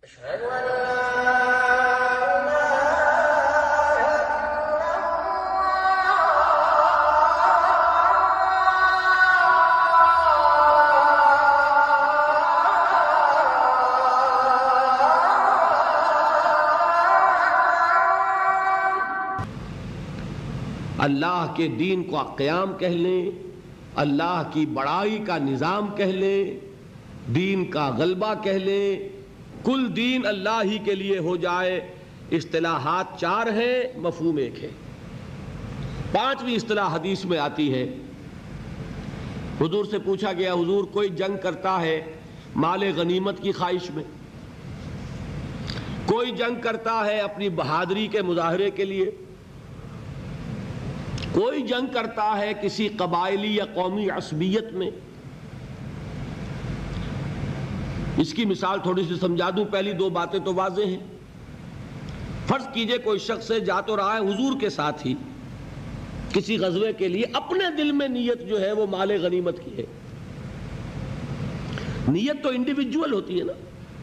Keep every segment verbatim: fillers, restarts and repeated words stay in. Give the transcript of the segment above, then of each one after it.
اللہ کے دین کو قیام کہہ لیں، اللہ کی بڑائی کا نظام کہہ لیں، دین کا غلبہ کہہ لیں، کل دین اللہ ہی کے لیے ہو جائے۔ اصطلاحات چار ہیں، مفہوم ایک ہے۔ پانچویں اصطلاح حدیث میں آتی ہے۔ حضور سے پوچھا گیا، حضور کوئی جنگ کرتا ہے مال غنیمت کی خواہش میں، کوئی جنگ کرتا ہے اپنی بہادری کے مظاہرے کے لیے، کوئی جنگ کرتا ہے کسی قبائلی یا قومی عصبیت میں۔ اس کی مثال تھوڑی سی سمجھا دوں، پہلی دو باتیں تو واضح ہیں۔ فرض کیجئے کوئی شخص ہے جا تو رہا ہے حضور کے ساتھ ہی کسی غزوے کے لیے، اپنے دل میں نیت جو ہے وہ مال غنیمت کی ہے۔ نیت تو انڈیویجول ہوتی ہے نا۔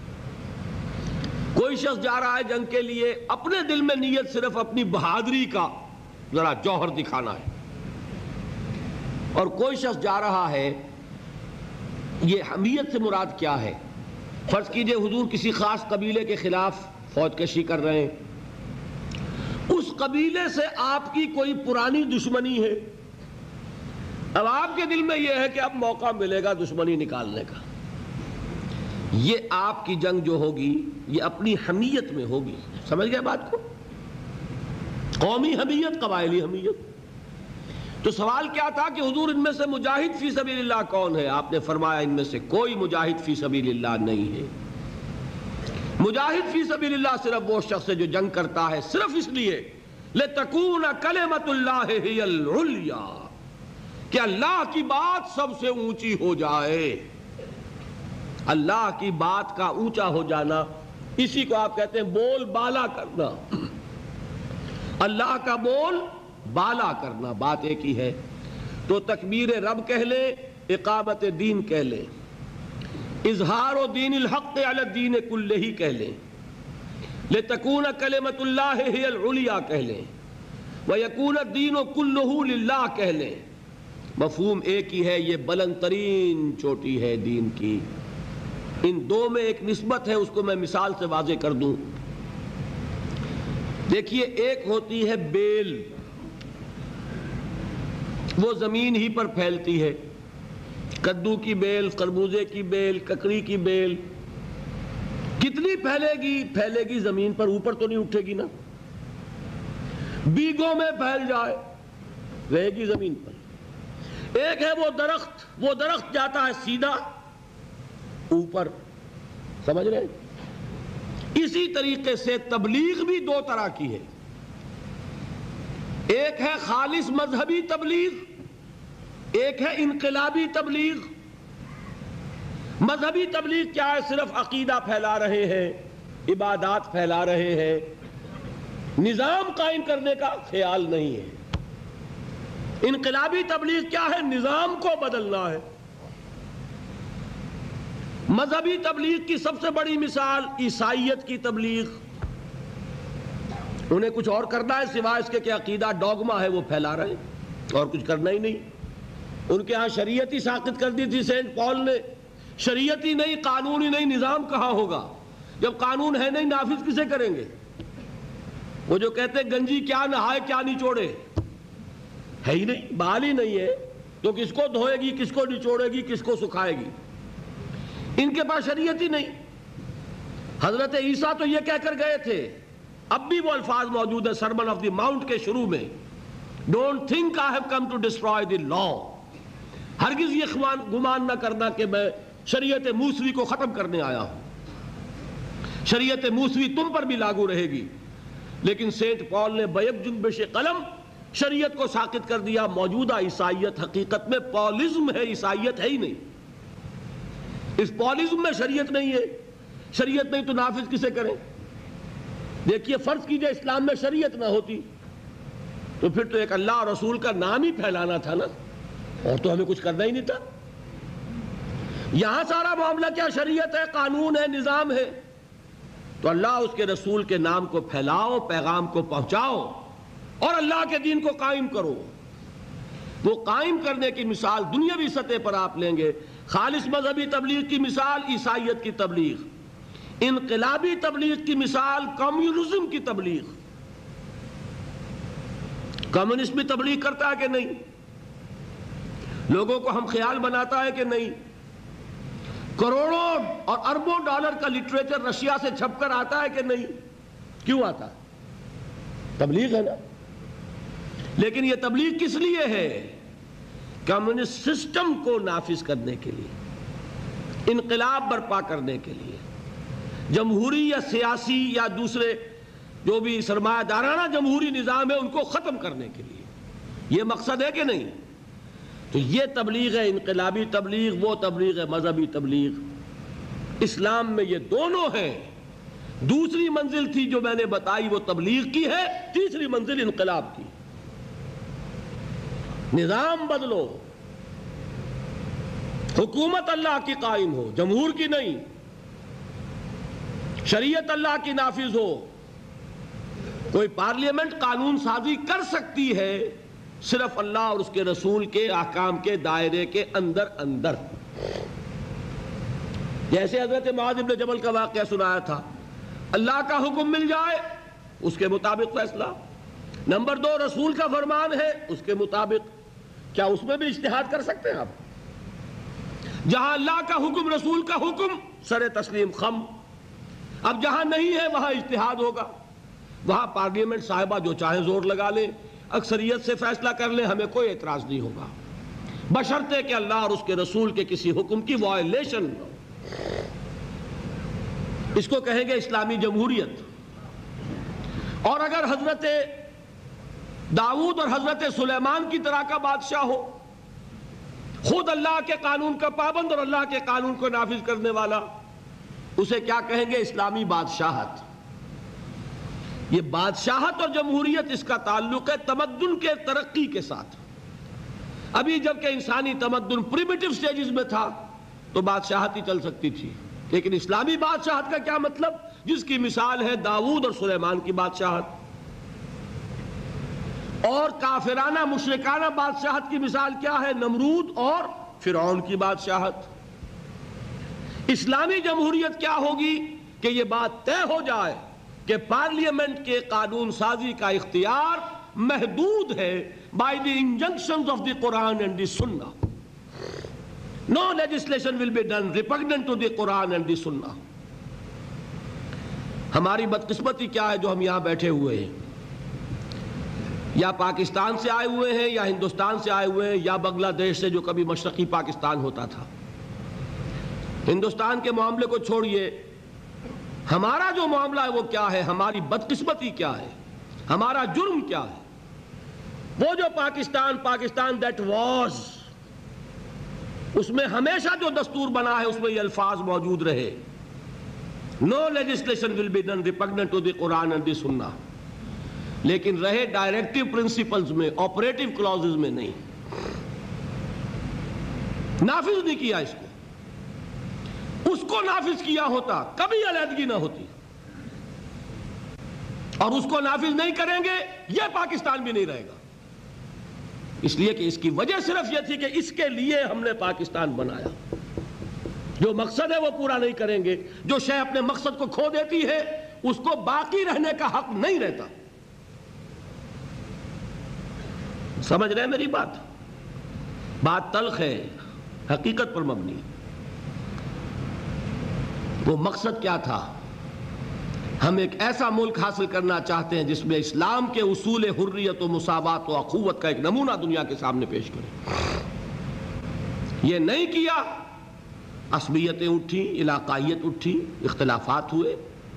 کوئی شخص جا رہا ہے جنگ کے لیے، اپنے دل میں نیت صرف اپنی بہادری کا ذرا جوہر دکھانا ہے، اور کوئی شخص جا رہا ہے، یہ حمیت سے مراد کیا ہے؟ فرض کیجئے حضور کسی خاص قبیلے کے خلاف فوج کشی کر رہے ہیں، اس قبیلے سے آپ کی کوئی پرانی دشمنی ہے، اب آپ کے دل میں یہ ہے کہ اب موقع ملے گا دشمنی نکالنے کا۔ یہ آپ کی جنگ جو ہوگی یہ اپنی حمیت میں ہوگی، سمجھ گئے بات کو؟ قومی حمیت، قبائلی حمیت۔ تو سوال کیا تھا کہ حضور ان میں سے مجاہد فی سبیل اللہ کون ہے؟ آپ نے فرمایا ان میں سے کوئی مجاہد فی سبیل اللہ نہیں ہے۔ مجاہد فی سبیل اللہ صرف وہ شخص ہے جو جنگ کرتا ہے صرف اس لیے لِتَكُونَ كَلِمَةُ اللَّهِ هِيَ الْعُلْيَا، کہ اللہ کی بات سب سے اونچی ہو جائے۔ اللہ کی بات کا اونچا ہو جانا، اسی کو آپ کہتے ہیں بول بالا کرنا۔ اللہ کا بول بالا کرنا، بات ایک ہی ہے۔ تو تکبیر رب کہہ لیں، اقامت دین کہہ لیں، اظہار و دین الحق علی الدین کلہ کہہ لیں، لتکون کلمۃ اللہ ہی العلیٰ کہہ لیں، ویکون الدین کلہ للہ کہہ لیں، مفہوم ایک ہی ہے۔ یہ بلند ترین چوٹی ہے دین کی۔ ان دو میں ایک نسبت ہے، اس کو میں مثال سے واضح کر دوں۔ دیکھیے، ایک ہوتی ہے بیل، وہ زمین ہی پر پھیلتی ہے، کدو کی بیل، خربوزے کی بیل، ککڑی کی بیل، کتنی پھیلے گی؟ پھیلے گی زمین پر، اوپر تو نہیں اٹھے گی نا۔ بیگوں میں پھیل جائے رہے گی زمین پر۔ ایک ہے وہ درخت، وہ درخت جاتا ہے سیدھا اوپر، سمجھ رہے ہیں؟ اسی طریقے سے تبلیغ بھی دو طرح کی ہے۔ ایک ہے خالص مذہبی تبلیغ، ایک ہے انقلابی تبلیغ۔ مذہبی تبلیغ کیا ہے؟ صرف عقیدہ پھیلا رہے ہیں، عبادات پھیلا رہے ہیں، نظام قائم کرنے کا خیال نہیں ہے۔ انقلابی تبلیغ کیا ہے؟ نظام کو بدلنا ہے۔ مذہبی تبلیغ کی سب سے بڑی مثال عیسائیت کی تبلیغ۔ انہیں کچھ اور کرنا ہے سوائے اس کے کہ عقیدہ ڈوگما ہے وہ پھیلا رہے ہیں، اور کچھ کرنا ہی نہیں۔ ان کے ہاں شریعت ہی ساقط کر دی تھی سینٹ پال نے۔ شریعت ہی نہیں، قانون ہی نہیں، نظام کہاں ہوگا؟ جب قانون ہے نہیں، نافذ کسے کریں گے؟ وہ جو کہتے ہیں گنجی کیا نہائے کیا نچوڑے، ہے ہی نہیں، بحال ہی نہیں ہے، تو کس کو دھوئے گی، کس کو نچوڑے گی، کس کو سکھائے گی؟ ان کے پاس شریعت ہی نہیں۔ حضرت عیسیٰ تو یہ کہہ کر گئے تھے، اب بھی وہ الفاظ موجود ہے سرمن آف دی ماؤنٹ کے شروع میں، don't think I have come to destroy the law, ہرگز یہ گمان نہ کرنا کہ میں شریعت موسوی کو ختم کرنے آیا ہوں۔ شریعت موسوی تم پر بھی لاگو رہے گی، لیکن سینٹ پال نے بیک جنبش قلم شریعت کو ساقط کر دیا۔ موجودہ عیسائیت حقیقت میں پالزم ہے، عیسائیت ہے ہی نہیں۔ اس پالزم میں شریعت نہیں ہے، شریعت نہیں تو نافذ کسے کریں؟ دیکھیے، فرض کیجئے اسلام میں شریعت نہ ہوتی تو پھر تو ایک اللہ اور رسول کا نام ہی پھیلانا تھا نا، اور تو ہمیں کچھ کرنا ہی نہیں تھا۔ یہاں سارا معاملہ کیا؟ شریعت ہے، قانون ہے، نظام ہے۔ تو اللہ اس کے رسول کے نام کو پھیلاؤ، پیغام کو پہنچاؤ اور اللہ کے دین کو قائم کرو۔ وہ قائم کرنے کی مثال دنیاوی سطح پر آپ لیں گے، خالص مذہبی تبلیغ کی مثال عیسائیت کی تبلیغ، انقلابی تبلیغ کی مثال کمیونزم کی تبلیغ۔ کمیونسٹ بھی تبلیغ کرتا ہے کہ نہیں؟ لوگوں کو ہم خیال بناتا ہے کہ نہیں؟ کروڑوں اور اربوں ڈالر کا لٹریچر رشیا سے چھپ کر آتا ہے کہ نہیں؟ کیوں آتا ہے؟ تبلیغ ہے نا۔ لیکن یہ تبلیغ کس لیے ہے؟ کمیونسٹ سسٹم کو نافذ کرنے کے لیے، انقلاب برپا کرنے کے لیے، جمہوری یا سیاسی یا دوسرے جو بھی سرمایہ دارانہ جمہوری نظام ہے ان کو ختم کرنے کے لیے۔ یہ مقصد ہے کہ نہیں؟ تو یہ تبلیغ ہے انقلابی تبلیغ، وہ تبلیغ ہے مذہبی تبلیغ۔ اسلام میں یہ دونوں ہیں۔ دوسری منزل تھی جو میں نے بتائی وہ تبلیغ کی ہے، تیسری منزل انقلاب کی۔ نظام بدلو، حکومت اللہ کی قائم ہو، جمہور کی نہیں، شریعت اللہ کی نافذ ہو۔ کوئی پارلیمنٹ قانون سازی کر سکتی ہے صرف اللہ اور اس کے رسول کے احکام کے دائرے کے اندر اندر۔ جیسے حضرت معاذ بن جبل کا واقعہ سنایا تھا، اللہ کا حکم مل جائے اس کے مطابق فیصلہ، نمبر دو رسول کا فرمان ہے اس کے مطابق۔ کیا اس میں بھی اجتہاد کر سکتے ہیں آپ؟ جہاں اللہ کا حکم، رسول کا حکم، سر تسلیم خم۔ اب جہاں نہیں ہے وہاں اجتہاد ہوگا، وہاں پارلیمنٹ صاحبہ جو چاہیں زور لگا لیں، اکثریت سے فیصلہ کر لیں، ہمیں کوئی اعتراض نہیں ہوگا، بشرطے کہ اللہ اور اس کے رسول کے کسی حکم کی وائلیشن نہ ہو۔ اس کو کہیں گے اسلامی جمہوریت۔ اور اگر حضرت داؤد اور حضرت سلیمان کی طرح کا بادشاہ ہو، خود اللہ کے قانون کا پابند اور اللہ کے قانون کو نافذ کرنے والا، اسے کیا کہیں گے؟ اسلامی بادشاہت۔ یہ بادشاہت اور جمہوریت اس کا تعلق ہے تمدن کے ترقی کے ساتھ۔ ابھی جب کہ انسانی تمدن پریمیٹیو سٹیجز میں تھا تو بادشاہت ہی چل سکتی تھی، لیکن اسلامی بادشاہت کا کیا مطلب؟ جس کی مثال ہے داؤد اور سلیمان کی بادشاہت۔ اور کافرانہ مشرکانہ بادشاہت کی مثال کیا ہے؟ نمرود اور فرعون کی بادشاہت۔ اسلامی جمہوریت کیا ہوگی کہ یہ بات طے ہو جائے کہ پارلیمنٹ کے قانون سازی کا اختیار محدود ہے by the injunctions of the Quran and the Sunnah. No legislation will be done repugnant to the Quran and the Sunnah۔ ہماری بدقسمتی کیا ہے جو ہم یہاں بیٹھے ہوئے ہیں، یا پاکستان سے آئے ہوئے ہیں، یا ہندوستان سے آئے ہوئے ہیں، یا بنگلہ دیش سے جو کبھی مشرقی پاکستان ہوتا تھا۔ ہندوستان کے معاملے کو چھوڑیے، ہمارا جو معاملہ ہے وہ کیا ہے؟ ہماری بدقسمتی کیا ہے؟ ہمارا جرم کیا ہے؟ وہ جو پاکستان پاکستان دیٹ واز، اس میں ہمیشہ جو دستور بنا ہے اس میں یہ الفاظ موجود رہے، no legislation will be done repugnant to the Quran and the Sunnah, لیکن رہے ڈائریکٹیو پرنسپلز میں، آپریٹیو کلازز میں نہیں، نافذ نہیں کیا اس کو۔ اس کو نافذ کیا ہوتا کبھی علیحدگی نہ ہوتی، اور اس کو نافذ نہیں کریں گے یہ پاکستان بھی نہیں رہے گا۔ اس لیے کہ اس کی وجہ صرف یہ تھی کہ اس کے لیے ہم نے پاکستان بنایا۔ جو مقصد ہے وہ پورا نہیں کریں گے، جو شے اپنے مقصد کو کھو دیتی ہے اس کو باقی رہنے کا حق نہیں رہتا۔ سمجھ رہے ہیں میری بات؟ بات تلخ ہے، حقیقت پر مبنی۔ وہ مقصد کیا تھا؟ ہم ایک ایسا ملک حاصل کرنا چاہتے ہیں جس میں اسلام کے اصول حریت و مساوات و اخوت کا ایک نمونہ دنیا کے سامنے پیش کریں۔ یہ نہیں کیا، عصبیتیں اٹھی، علاقائیت اٹھی، اختلافات ہوئے،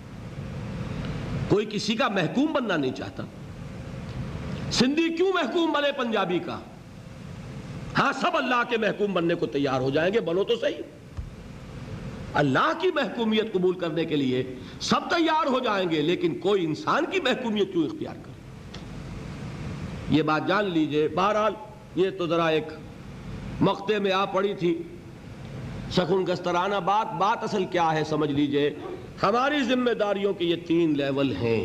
کوئی کسی کا محکوم بننا نہیں چاہتا۔ سندھی کیوں محکوم بنے پنجابی کا؟ ہاں سب اللہ کے محکوم بننے کو تیار ہو جائیں گے، بنو تو صحیح۔ اللہ کی محکومیت قبول کرنے کے لیے سب تیار ہو جائیں گے، لیکن کوئی انسان کی محکومیت کیوں اختیار کرے؟ یہ بات جان لیجئے۔ بہرحال یہ تو ذرا ایک مقطع میں آ پڑی تھی، سخن گسترانہ بات۔ بات اصل کیا ہے سمجھ لیجئے، ہماری ذمہ داریوں کے یہ تین لیول ہیں.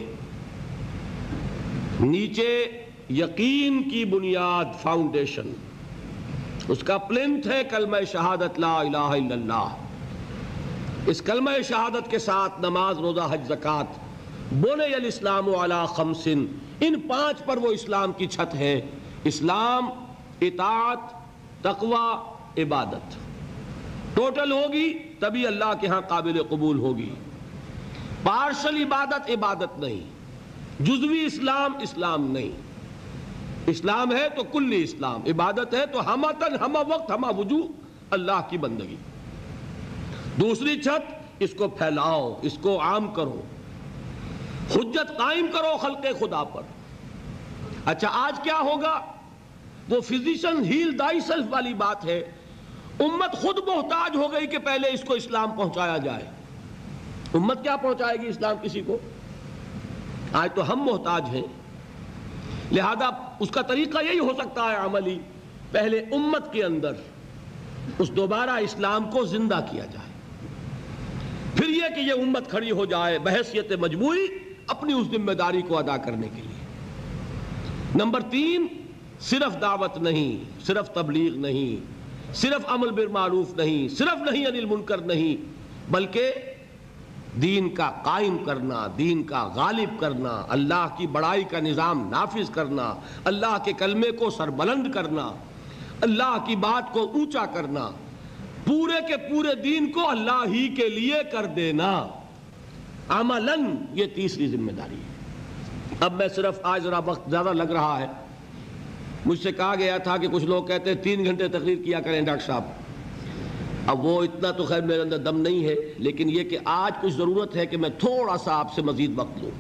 نیچے یقین کی بنیاد، فاؤنڈیشن، اس کا پلنتھ ہے کلمہ شہادت لا الہ الا اللہ. اس کلمہ شہادت کے ساتھ نماز، روزہ، حج، زکوٰۃ. بنی الاسلام علی خمس، ان پانچ پر وہ اسلام کی چھت ہے. اسلام، اطاعت، تقوی، عبادت ٹوٹل ہوگی تبھی اللہ کے ہاں قابل قبول ہوگی. پارشل عبادت عبادت نہیں، جزوی اسلام اسلام نہیں. اسلام ہے تو کلی اسلام، عبادت ہے تو ہمہ تن ہمہ وقت ہمہ وجوہ اللہ کی بندگی. دوسری چھت، اس کو پھیلاؤ، اس کو عام کرو، حجت قائم کرو خلق خدا پر. اچھا آج کیا ہوگا؟ وہ فزیشن ہیل دائی سیلف والی بات ہے. امت خود محتاج ہو گئی کہ پہلے اس کو اسلام پہنچایا جائے. امت کیا پہنچائے گی اسلام کسی کو؟ آج تو ہم محتاج ہیں. لہذا اس کا طریقہ یہی ہو سکتا ہے عملی، پہلے امت کے اندر اس دوبارہ اسلام کو زندہ کیا جائے، پھر یہ کہ یہ امت کھڑی ہو جائے بحیثیت مجموعی اپنی اس ذمہ داری کو ادا کرنے کے لیے. نمبر تین، صرف دعوت نہیں، صرف تبلیغ نہیں، صرف امر بالمعروف نہیں، صرف نہی عن المنکر نہیں، بلکہ دین کا قائم کرنا، دین کا غالب کرنا، اللہ کی بڑائی کا نظام نافذ کرنا، اللہ کے کلمے کو سربلند کرنا، اللہ کی بات کو اونچا کرنا، پورے کے پورے دین کو اللہ ہی کے لیے کر دینا عملاً. یہ تیسری ذمہ داری ہے. اب میں صرف آج ذرا وقت زیادہ لگ رہا ہے. مجھ سے کہا گیا تھا کہ کچھ لوگ کہتے ہیں تین گھنٹے تقریر کیا کریں ڈاکٹر صاحب. اب وہ اتنا تو خیر میرے اندر دم نہیں ہے، لیکن یہ کہ آج کچھ ضرورت ہے کہ میں تھوڑا سا آپ سے مزید وقت لوں.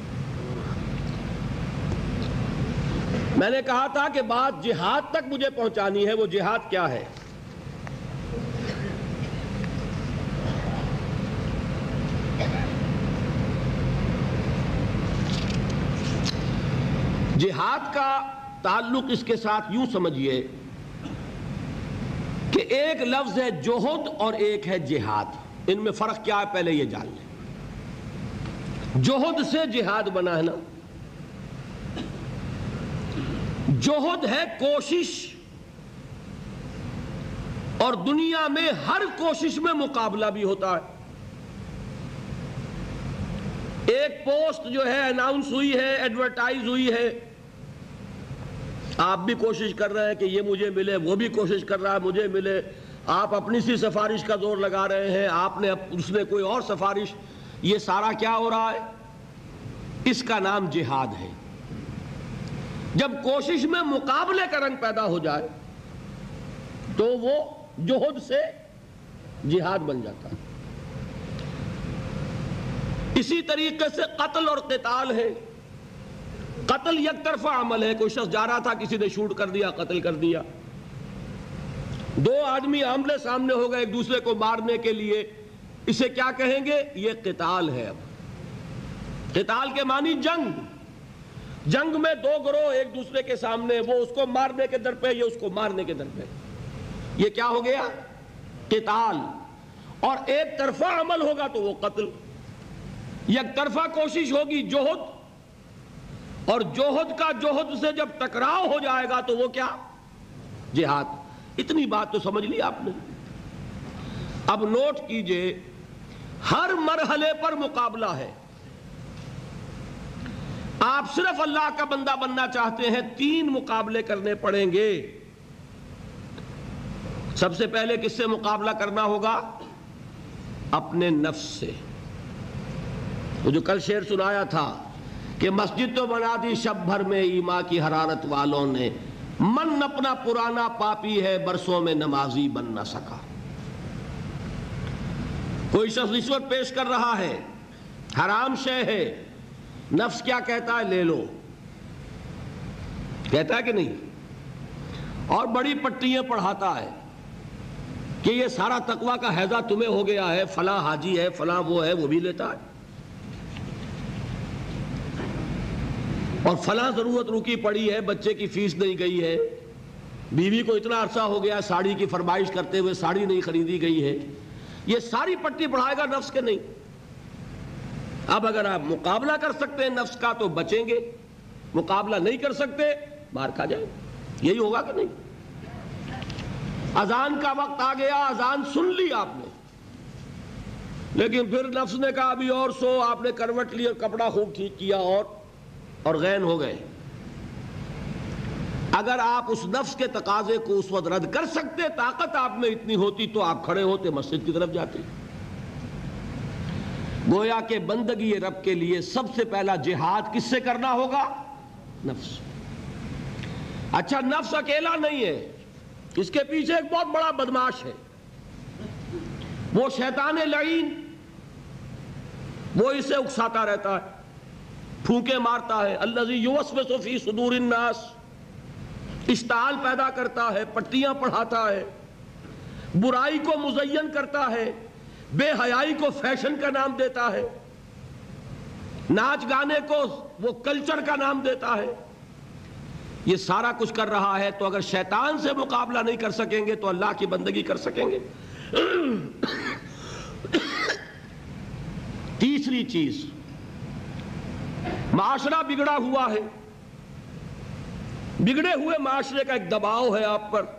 میں نے کہا تھا کہ بات جہاد تک مجھے پہنچانی ہے. وہ جہاد کیا ہے؟ جہاد کا تعلق اس کے ساتھ یوں سمجھیے کہ ایک لفظ ہے جوہد اور ایک ہے جہاد. ان میں فرق کیا ہے پہلے یہ جان لیں. جوہد سے جہاد بنا ہے نا. جوہد ہے کوشش، اور دنیا میں ہر کوشش میں مقابلہ بھی ہوتا ہے. ایک پوسٹ جو ہے اناؤنس ہوئی ہے، ایڈورٹائز ہوئی ہے، آپ بھی کوشش کر رہے ہیں کہ یہ مجھے ملے، وہ بھی کوشش کر رہا ہے مجھے ملے، آپ اپنی سی سفارش کا زور لگا رہے ہیں، آپ نے اس نے کوئی اور سفارش. یہ سارا کیا ہو رہا ہے؟ اس کا نام جہاد ہے. جب کوشش میں مقابلے کا رنگ پیدا ہو جائے تو وہ جوہد سے جہاد بن جاتا ہے. اسی طریقے سے قتل اور قتال ہے. قتل یک طرفہ عمل ہے. کوئی شخص جا رہا تھا، کسی نے شوٹ کر دیا، قتل کر دیا. دو آدمی آمنے سامنے ہو گئے ایک دوسرے کو مارنے کے لیے، اسے کیا کہیں گے؟ یہ قتال ہے. اب قتال کے معنی جنگ. جنگ میں دو گروہ ایک دوسرے کے سامنے، وہ اس کو مارنے کے در پہ، یہ اس کو مارنے کے در پہ. یہ کیا ہو گیا؟ قتال. اور ایک طرفہ عمل ہوگا تو وہ قتل. یک طرفہ کوشش ہوگی جوہد، اور جوہد کا جوہد سے جب ٹکراؤ ہو جائے گا تو وہ کیا؟ جہاد. اتنی بات تو سمجھ لی آپ نے. اب نوٹ کیجئے، ہر مرحلے پر مقابلہ ہے. آپ صرف اللہ کا بندہ بننا چاہتے ہیں، تین مقابلے کرنے پڑیں گے. سب سے پہلے کس سے مقابلہ کرنا ہوگا؟ اپنے نفس سے. وہ جو کل شعر سنایا تھا کہ مسجد تو بنا دی شب بھر میں ایما کی حرارت والوں نے، من اپنا پرانا پاپی ہے برسوں میں نمازی بن نہ سکا. کوئی شخص رشوت پیش کر رہا ہے، حرام شے ہے، نفس کیا کہتا ہے؟ لے لو. کہتا ہے کہ نہیں؟ اور بڑی پٹیاں پڑھاتا ہے کہ یہ سارا تقوی کا حیضہ تمہیں ہو گیا ہے، فلاں حاجی ہے، فلاں وہ ہے، وہ بھی لیتا ہے. اور فلاں ضرورت رکی پڑی ہے، بچے کی فیس نہیں گئی ہے، بیوی کو اتنا عرصہ ہو گیا ساڑی کی فرمائش کرتے ہوئے ساڑی نہیں خریدی گئی ہے. یہ ساری پٹی پڑھائے گا نفس کے نہیں. اب اگر آپ مقابلہ کر سکتے ہیں نفس کا تو بچیں گے، مقابلہ نہیں کر سکتے مار کھا جائیں، یہی ہوگا کہ نہیں؟ اذان کا وقت آ گیا، اذان سن لی آپ نے، لیکن پھر نفس نے کہا ابھی اور سو، آپ نے کروٹ لی اور کپڑا خوب ٹھیک کیا اور اور غین ہو گئے۔ اگر آپ اس نفس کے تقاضے کو اس وقت رد کر سکتے، طاقت آپ میں اتنی ہوتی تو آپ کھڑے ہوتے مسجد کی طرف جاتے۔ گویا کہ بندگی رب کے لیے سب سے پہلا جہاد کس سے کرنا ہوگا؟ نفس۔ اچھا نفس اکیلا نہیں ہے، اس کے پیچھے ایک بہت بڑا بدماش ہے، وہ شیطان لعین، وہ اسے اکساتا رہتا ہے، پھونکے مارتا ہے، الذی یوسوس فی صدور الناس، اشتعال پیدا کرتا ہے، پٹیاں پڑھاتا ہے، برائی کو مزین کرتا ہے، بے حیائی کو فیشن کا نام دیتا ہے، ناچ گانے کو وہ کلچر کا نام دیتا ہے، یہ سارا کچھ کر رہا ہے۔ تو اگر شیطان سے مقابلہ نہیں کر سکیں گے تو اللہ کی بندگی کر سکیں گے؟ تیسری چیز، معاشرہ بگڑا ہوا ہے، بگڑے ہوئے معاشرے کا ایک دباؤ ہے آپ پر،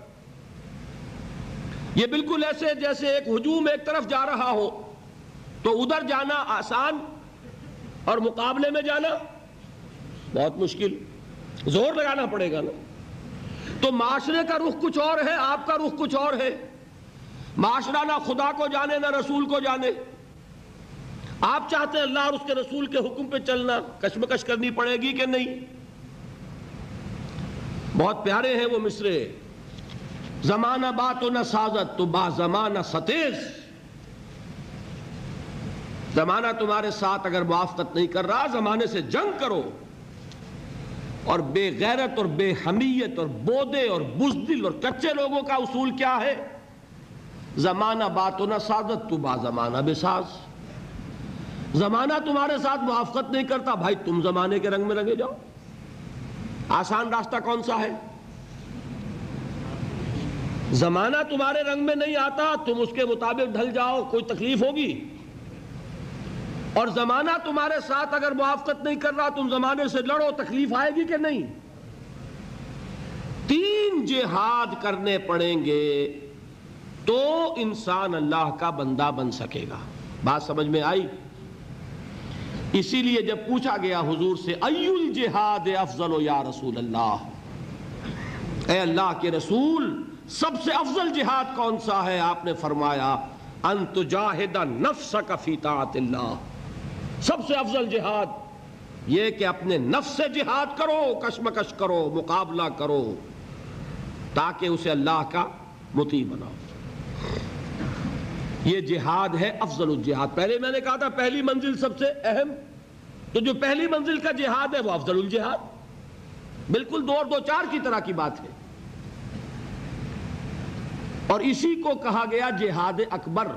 یہ بالکل ایسے جیسے ایک ہجوم ایک طرف جا رہا ہو تو ادھر جانا آسان اور مقابلے میں جانا بہت مشکل، زور لگانا پڑے گا نا۔ تو معاشرے کا رخ کچھ اور ہے، آپ کا رخ کچھ اور ہے۔ معاشرہ نہ خدا کو جانے نہ رسول کو جانے، آپ چاہتے ہیں اللہ اور اس کے رسول کے حکم پہ چلنا، کشمکش کرنی پڑے گی کہ نہیں؟ بہت پیارے ہیں وہ مصرے، زمانہ بات و نہ سازت تو با زمانہ ستیز، زمانہ تمہارے ساتھ اگر موافقت نہیں کر رہا، زمانے سے جنگ کرو۔ اور بے غیرت اور بے حمیت اور بودے اور بزدل اور کچے لوگوں کا اصول کیا ہے؟ زمانہ بات و نہ سازت تو با زمانہ بے ساز، زمانہ تمہارے ساتھ موافقت نہیں کرتا، بھائی تم زمانے کے رنگ میں رنگے جاؤ۔ آسان راستہ کون سا ہے؟ زمانہ تمہارے رنگ میں نہیں آتا، تم اس کے مطابق ڈھل جاؤ، کوئی تکلیف ہوگی؟ اور زمانہ تمہارے ساتھ اگر موافقت نہیں کر رہا، تم زمانے سے لڑو، تکلیف آئے گی کہ نہیں؟ تین جہاد کرنے پڑیں گے تو انسان اللہ کا بندہ بن سکے گا۔ بات سمجھ میں آئی؟ اسی لیے جب پوچھا گیا حضور سے ایُّ الجہاد افضل یا رسول اللہ، اے اللہ کے رسول سب سے افضل جہاد کون سا ہے؟ آپ نے فرمایا ان تجاہد نفسک فی طاعت اللہ، سب سے افضل جہاد یہ کہ اپنے نفس سے جہاد کرو، کشمکش کرو، مقابلہ کرو، تاکہ اسے اللہ کا مطیع بناؤ۔ یہ جہاد ہے افضل الجہاد۔ پہلے میں نے کہا تھا پہلی منزل سب سے اہم، تو جو پہلی منزل کا جہاد ہے وہ افضل الجہاد، بالکل دو اور دو چار کی طرح کی بات ہے۔ اور اسی کو کہا گیا جہاد اکبر۔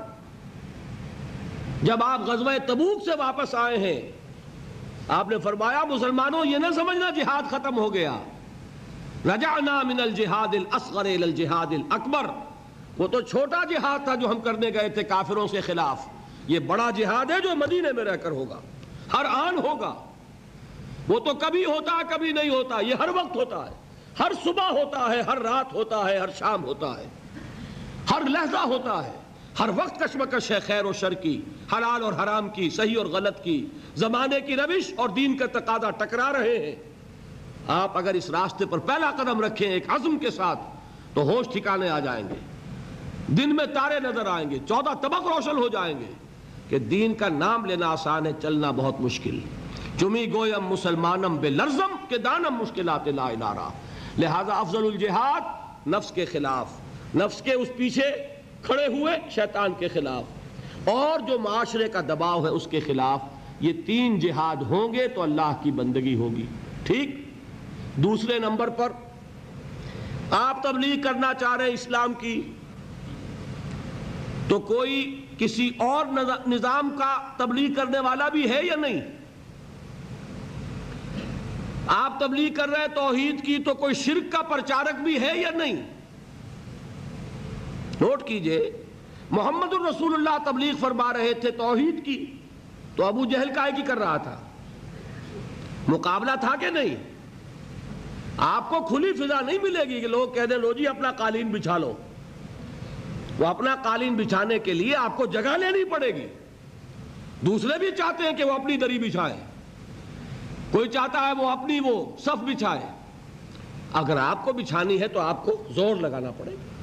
جب آپ غزوہ تبوک سے واپس آئے ہیں، آپ نے فرمایا مسلمانوں یہ نہ سمجھنا جہاد ختم ہو گیا، رجعنا من الجہاد الاصغر الى الجہاد الاکبر، وہ تو چھوٹا جہاد تھا جو ہم کرنے گئے تھے کافروں کے خلاف، یہ بڑا جہاد ہے جو مدینے میں رہ کر ہوگا، ہر آن ہوگا، وہ تو کبھی ہوتا ہے کبھی نہیں ہوتا، یہ ہر وقت ہوتا ہے، ہر صبح ہوتا ہے، ہر رات ہوتا ہے، ہر شام ہوتا ہے، ہر لحظہ ہوتا ہے، ہر وقت کشمکش ہے خیر و شر کی، حلال اور حرام کی، صحیح اور غلط کی، زمانے کی روش اور دین کا تقاضا ٹکرا رہے ہیں۔ آپ اگر اس راستے پر پہلا قدم رکھیں ایک عزم کے ساتھ تو ہوش ٹھکانے آ جائیں گے، دن میں تارے نظر آئیں گے، چودہ طبق روشن ہو جائیں گے کہ دین کا نام لینا آسان ہے، چلنا بہت مشکل۔ چمی گویم مسلمانم بے لرزم کہ دانم مشکلات لا الارا، لہذا افضل الجہاد نفس کے خلاف، نفس کے اس پیچھے کھڑے ہوئے شیطان کے خلاف، اور جو معاشرے کا دباؤ ہے اس کے خلاف، یہ تین جہاد ہوں گے تو اللہ کی بندگی ہوگی۔ ٹھیک؟ دوسرے نمبر پر آپ تبلیغ کرنا چاہ رہے ہیں اسلام کی، تو کوئی کسی اور نظام کا تبلیغ کرنے والا بھی ہے یا نہیں؟ آپ تبلیغ کر رہے ہیں توحید کی، تو کوئی شرک کا پرچارک بھی ہے یا نہیں؟ نوٹ کیجئے، محمد الرسول اللہ تبلیغ فرما رہے تھے توحید کی، تو ابو جہل کائے کی کر رہا تھا؟ مقابلہ تھا کہ نہیں؟ آپ کو کھلی فضا نہیں ملے گی کہ لوگ کہہ دیں لو جی اپنا قالین بچھا لو. وہ اپنا قالین بچھانے کے لیے آپ کو جگہ لینی پڑے گی. دوسرے بھی چاہتے ہیں کہ وہ اپنی دری بچھائے, کوئی چاہتا ہے وہ اپنی وہ صف بچھائے. اگر آپ کو بچھانی ہے تو آپ کو زور لگانا پڑے گا.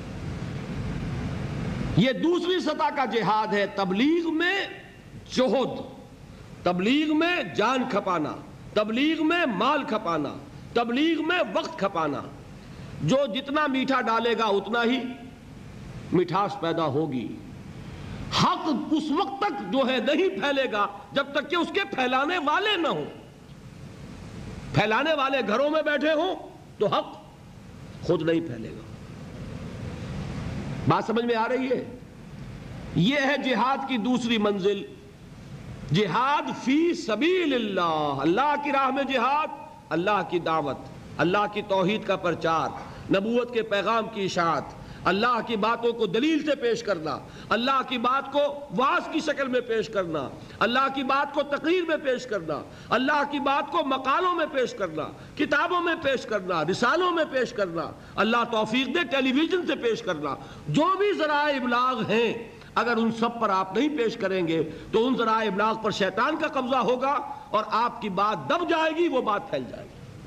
یہ دوسری سطح کا جہاد ہے. تبلیغ میں جہد, تبلیغ میں جان کھپانا, تبلیغ میں مال کھپانا, تبلیغ میں وقت کھپانا. جو جتنا میٹھا ڈالے گا اتنا ہی مٹھاس پیدا ہوگی. حق اس وقت تک جو ہے نہیں پھیلے گا جب تک کہ اس کے پھیلانے والے نہ ہوں. پھیلانے والے گھروں میں بیٹھے ہوں تو حق خود نہیں پھیلے گا. بات سمجھ میں آ رہی ہے؟ یہ ہے جہاد کی دوسری منزل, جہاد فی سبیل اللہ. اللہ کی راہ میں جہاد, اللہ کی دعوت, اللہ کی توحید کا پرچار, نبوت کے پیغام کی اشاعت, اللہ کی باتوں کو دلیل سے پیش کرنا, اللہ کی بات کو وعظ کی شکل میں پیش کرنا, اللہ کی بات کو تقریر میں پیش کرنا, اللہ کی بات کو مقالوں میں پیش کرنا, کتابوں میں پیش کرنا, رسالوں میں پیش کرنا, اللہ توفیق دے ٹیلی ویژن سے پیش کرنا. جو بھی ذرائع ابلاغ ہیں اگر ان سب پر آپ نہیں پیش کریں گے تو ان ذرائع ابلاغ پر شیطان کا قبضہ ہوگا اور آپ کی بات دب جائے گی, وہ بات پھیل جائے گی.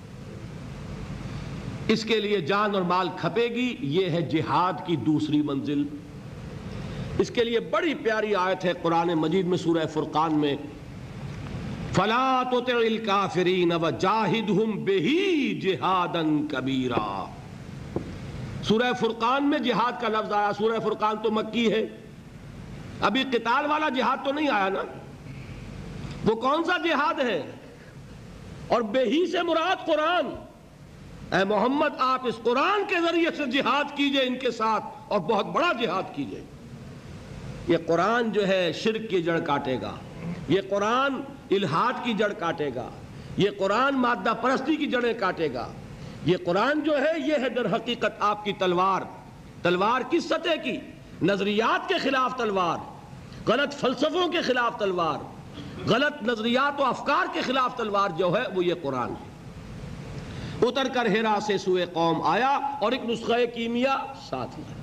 اس کے لیے جان اور مال کھپے گی. یہ ہے جہاد کی دوسری منزل. اس کے لیے بڑی پیاری آیت ہے قرآن مجید میں سورہ فرقان میں, فَلَا تُطِعِ الْكَافِرِينَ وَجَاهِدْهُمْ بِهِ جِهَادًا كَبِيرًا. سورہ فرقان میں جہاد کا لفظ آیا. سورہ فرقان تو مکی ہے, ابھی قتال والا جہاد تو نہیں آیا نا. وہ کون سا جہاد ہے؟ اور بہی سے مراد قرآن. اے محمد آپ اس قرآن کے ذریعے سے جہاد کیجئے ان کے ساتھ, اور بہت بڑا جہاد کیجئے. یہ قرآن جو ہے شرک کی جڑ کاٹے گا, یہ قرآن الہاد کی جڑ کاٹے گا, یہ قرآن مادہ پرستی کی جڑیں کاٹے گا. یہ قرآن جو ہے یہ ہے در حقیقت آپ کی تلوار. تلوار کس سطح کی؟ نظریات کے خلاف تلوار, غلط فلسفوں کے خلاف تلوار, غلط نظریات و افکار کے خلاف تلوار جو ہے وہ یہ قرآن ہے. اتر کر ہیرا سے سوئے قوم آیا اور ایک نسخہ کیمیا ساتھ لایا.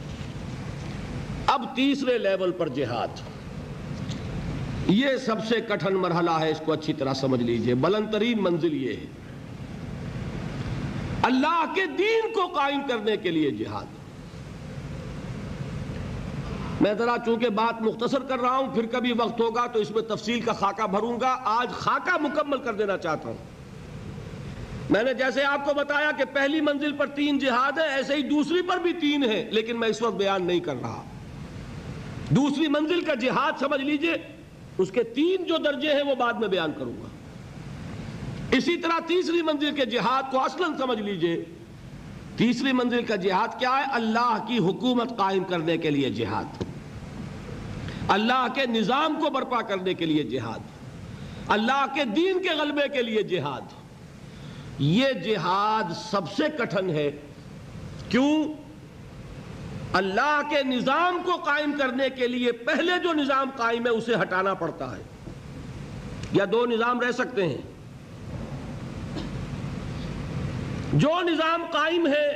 اب تیسرے لیول پر جہاد, یہ سب سے کٹھن مرحلہ ہے, اس کو اچھی طرح سمجھ لیجئے. بلند ترین منزل یہ ہے, اللہ کے دین کو قائم کرنے کے لیے جہاد. میں ذرا چونکہ بات مختصر کر رہا ہوں, پھر کبھی وقت ہوگا تو اس میں تفصیل کا خاکہ بھروں گا. آج خاکہ مکمل کر دینا چاہتا ہوں. میں نے جیسے آپ کو بتایا کہ پہلی منزل پر تین جہاد ہے, ایسے ہی دوسری پر بھی تین ہے, لیکن میں اس وقت بیان نہیں کر رہا. دوسری منزل کا جہاد سمجھ لیجئے, اس کے تین جو درجے ہیں وہ بعد میں بیان کروں گا. اسی طرح تیسری منزل کے جہاد کو اصلاً سمجھ لیجئے. تیسری منزل کا جہاد کیا ہے؟ اللہ کی حکومت قائم کرنے کے لیے جہاد, اللہ کے نظام کو برپا کرنے کے لیے جہاد, اللہ کے دین کے غلبے کے لیے جہاد. یہ جہاد سب سے کٹھن ہے. کیوں؟ اللہ کے نظام کو قائم کرنے کے لیے پہلے جو نظام قائم ہے اسے ہٹانا پڑتا ہے. یا دو نظام رہ سکتے ہیں. جو نظام قائم ہے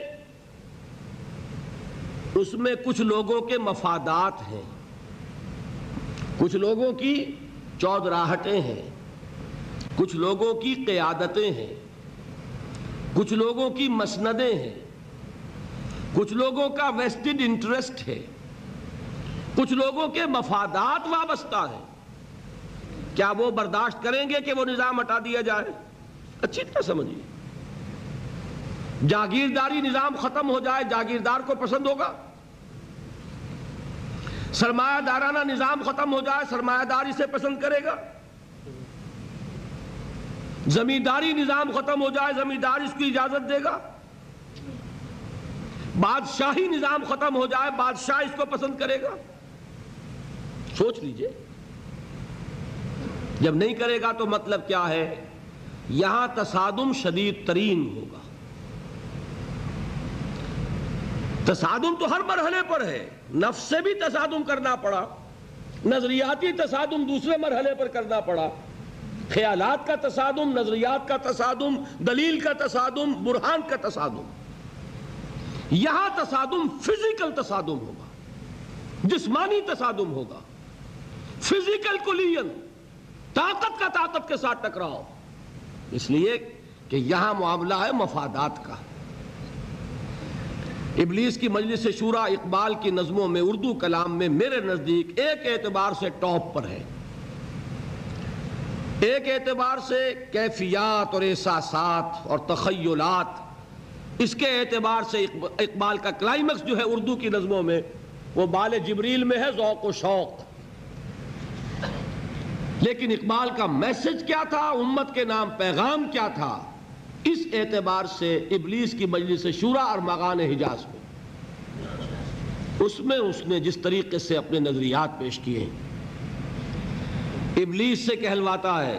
اس میں کچھ لوگوں کے مفادات ہیں, کچھ لوگوں کی چودراہٹیں ہیں, کچھ لوگوں کی قیادتیں ہیں, کچھ لوگوں کی مسندیں ہیں, کچھ لوگوں کا ویسٹڈ انٹرسٹ ہے, کچھ لوگوں کے مفادات وابستہ ہیں. کیا وہ برداشت کریں گے کہ وہ نظام ہٹا دیا جائے؟ اچھی طرح سمجھیے. جاگیرداری نظام ختم ہو جائے, جاگیردار کو پسند ہوگا؟ سرمایہ دارانہ نظام ختم ہو جائے, سرمایہ دار اسے پسند کرے گا؟ زمینداری نظام ختم ہو جائے, زمیندار اس کی اجازت دے گا؟ بادشاہی نظام ختم ہو جائے, بادشاہ اس کو پسند کرے گا؟ سوچ لیجئے. جب نہیں کرے گا تو مطلب کیا ہے؟ یہاں تصادم شدید ترین ہوگا. تصادم تو ہر مرحلے پر ہے. نفس سے بھی تصادم کرنا پڑا, نظریاتی تصادم دوسرے مرحلے پر کرنا پڑا، خیالات کا تصادم، نظریات کا تصادم، دلیل کا تصادم، برہان کا تصادم۔ یہاں تصادم فزیکل تصادم ہوگا، جسمانی تصادم ہوگا، فزیکل کولین، طاقت کا طاقت کے ساتھ ٹکراؤ، اس لیے کہ یہاں معاملہ ہے مفادات کا۔ ابلیس کی مجلس شورا اقبال کی نظموں میں، اردو کلام میں میرے نزدیک ایک اعتبار سے ٹاپ پر ہے، ایک اعتبار سے کیفیات اور احساسات اور تخیلات، اس کے اعتبار سے اقبال کا کلائمیکس جو ہے اردو کی نظموں میں وہ بال جبریل میں ہے، ذوق و شوق۔ لیکن اقبال کا میسج کیا تھا، امت کے نام پیغام کیا تھا، اس اعتبار سے ابلیس کی مجلس شورا اور مغان حجاز میں اس میں اس نے جس طریقے سے اپنے نظریات پیش کیے، ابلیس سے کہلواتا ہے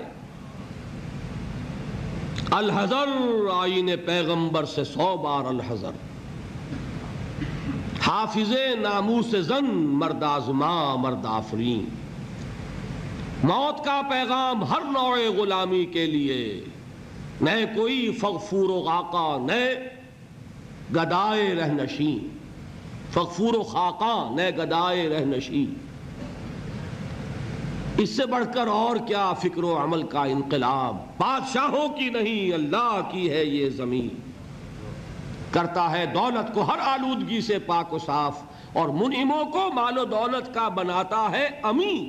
الحذر آئین پیغمبر سے سو بار الحذر، حافظ ناموس زن مرد آزما مرد آفرین، موت کا پیغام ہر نوع غلامی کے لیے، نہ کوئی فغفور و خاقہ نہ گدائے رہنشین، فغفور و خاقہ نہ گدائے رہنشین، اس سے بڑھ کر اور کیا فکر و عمل کا انقلاب، بادشاہوں کی نہیں اللہ کی ہے یہ زمین، کرتا ہے دولت کو ہر آلودگی سے پاک و صاف، اور منعموں کو مال و دولت کا بناتا ہے امین۔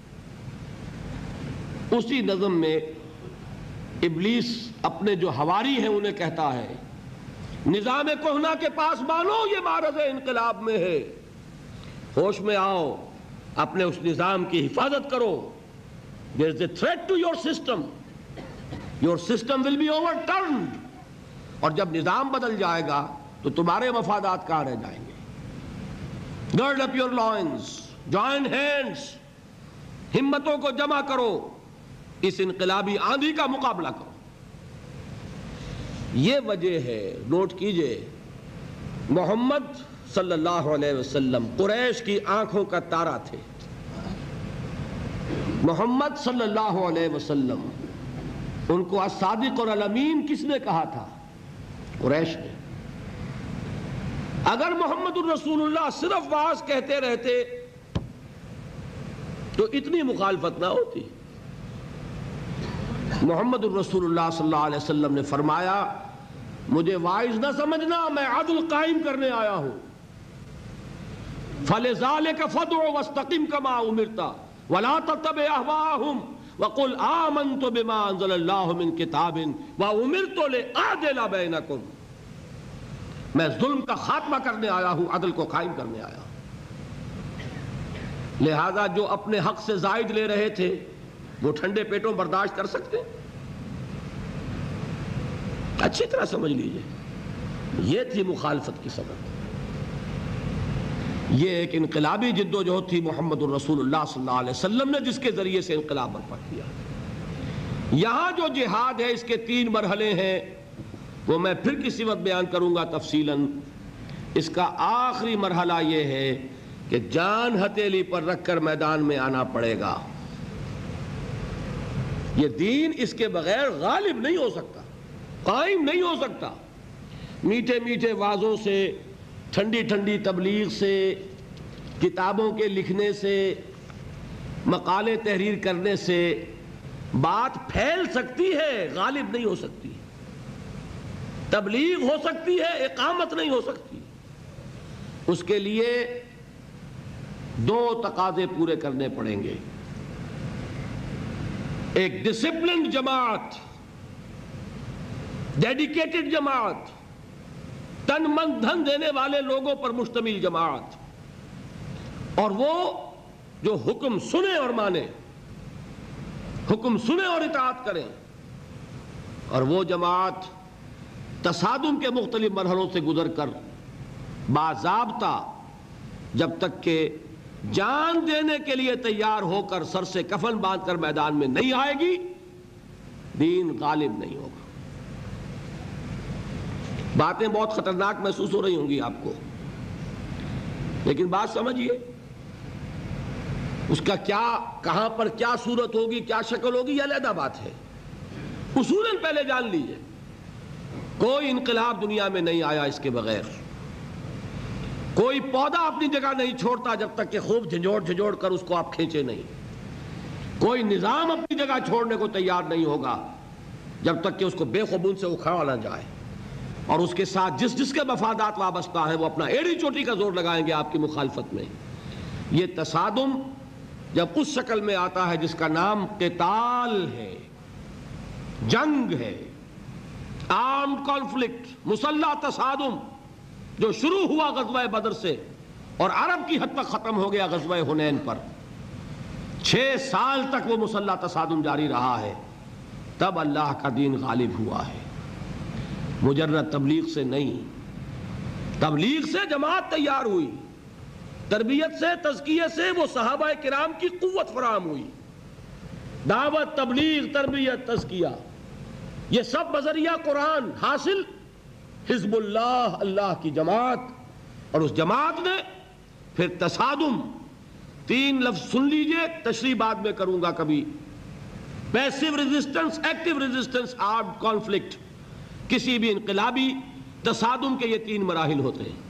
اسی نظم میں ابلیس اپنے جو حواری ہیں انہیں کہتا ہے نظام کہنا کے پاس مانو یہ معرض انقلاب میں ہے، ہوش میں آؤ، اپنے اس نظام کی حفاظت کرو، there is a threat to your system, your system will be overturned، اور جب نظام بدل جائے گا تو تمہارے مفادات کہاں رہ جائیں گے۔ gird up your loins, join hands، ہمتوں کو جمع کرو، اس انقلابی آندھی کا مقابلہ کرو۔ یہ وجہ ہے، نوٹ کیجئے، محمد صلی اللہ علیہ وسلم قریش کی آنکھوں کا تارا تھے، محمد صلی اللہ علیہ وسلم ان کو الصادق اور الامین کس نے کہا تھا؟ قریش نے۔ اگر محمد الرسول اللہ صرف واعظ کہتے رہتے تو اتنی مخالفت نہ ہوتی۔ محمد الرسول اللہ صلی اللہ علیہ وسلم نے فرمایا مجھے واعظ نہ سمجھنا، میں عدل قائم کرنے آیا ہوں، فَلِذَلِكَ فَادْعُ وَاسْتَقِمْ كَمَا أُمِرْتَ وَلَا تَتَّبِعْ أَهْوَاءَهُمْ وَقُلْ آمَنْتُ بِمَا أَنزَلَ اللَّهُ مِنْ كِتَابٍ وَأُمِرْتُ لِأَعْدِلَ بَيْنَكُمْ، میں ظلم کا خاتمہ کرنے آیا ہوں، عدل کو قائم کرنے آیا ہوں۔ لہذا جو اپنے حق سے زائد لے رہے تھے وہ ٹھنڈے پیٹوں برداشت کر سکتے؟ اچھی طرح سمجھ لیجئے، یہ تھی مخالفت کی سبب، یہ ایک انقلابی جد و جہد تھی محمد الرسول اللہ صلی اللہ علیہ وسلم نے جس کے ذریعے سے انقلاب برپا کیا۔ یہاں جو جہاد ہے اس کے تین مرحلے ہیں، وہ میں پھر کسی وقت بیان کروں گا تفصیلاً۔ اس کا آخری مرحلہ یہ ہے کہ جان ہتھیلی پر رکھ کر میدان میں آنا پڑے گا۔ یہ دین اس کے بغیر غالب نہیں ہو سکتا، قائم نہیں ہو سکتا۔ میٹھے میٹھے وعظوں سے، ٹھنڈی ٹھنڈی تبلیغ سے، کتابوں کے لکھنے سے، مقالے تحریر کرنے سے بات پھیل سکتی ہے، غالب نہیں ہو سکتی۔ تبلیغ ہو سکتی ہے، اقامت نہیں ہو سکتی۔ اس کے لیے دو تقاضے پورے کرنے پڑیں گے، ایک ڈسپلنڈ جماعت، ڈیڈیکیٹڈ جماعت، تن من دھن دینے والے لوگوں پر مشتمل جماعت، اور وہ جو حکم سنے اور مانے، حکم سنے اور اطاعت کریں، اور وہ جماعت تصادم کے مختلف مرحلوں سے گزر کر باضابطہ جب تک کہ جان دینے کے لیے تیار ہو کر سر سے کفن باندھ کر میدان میں نہیں آئے گی، دین غالب نہیں ہوگا۔ باتیں بہت خطرناک محسوس ہو رہی ہوں گی آپ کو، لیکن بات سمجھیے، اس کا کیا کہاں پر کیا صورت ہوگی کیا شکل ہوگی یہ علیحدہ بات ہے، اصولاً پہلے جان لیجئے کوئی انقلاب دنیا میں نہیں آیا اس کے بغیر، کوئی پودا اپنی جگہ نہیں چھوڑتا جب تک کہ خوب جھنجھوڑ جھنجھوڑ کر اس کو آپ کھینچے نہیں، کوئی نظام اپنی جگہ چھوڑنے کو تیار نہیں ہوگا جب تک کہ اس کو بے خبون سے اکھاڑا نہ جائے، اور اس کے ساتھ جس جس کے مفادات وابستہ ہیں وہ اپنا ایڑی چوٹی کا زور لگائیں گے آپ کی مخالفت میں۔ یہ تصادم جب اس شکل میں آتا ہے جس کا نام قتال ہے، جنگ ہے، آرمڈ کانفلکٹ، مسلح تصادم، جو شروع ہوا غزوہ بدر سے اور عرب کی حد تک ختم ہو گیا غزوہ حنین پر، چھ سال تک وہ مسلح تصادم جاری رہا ہے، تب اللہ کا دین غالب ہوا ہے، مجرد تبلیغ سے نہیں۔ تبلیغ سے جماعت تیار ہوئی، تربیت سے تزکیے سے وہ صحابہ کرام کی قوت فراہم ہوئی، دعوت تبلیغ تربیت تزکیہ یہ سب بذریعہ قرآن حاصل، حزب اللہ اللہ کی جماعت، اور اس جماعت نے پھر تصادم، تین لفظ سن لیجئے، تشریح بعد میں کروں گا کبھی، passive resistance, active resistance, armed conflict, کسی بھی انقلابی تصادم کے یہ تین مراحل ہوتے ہیں،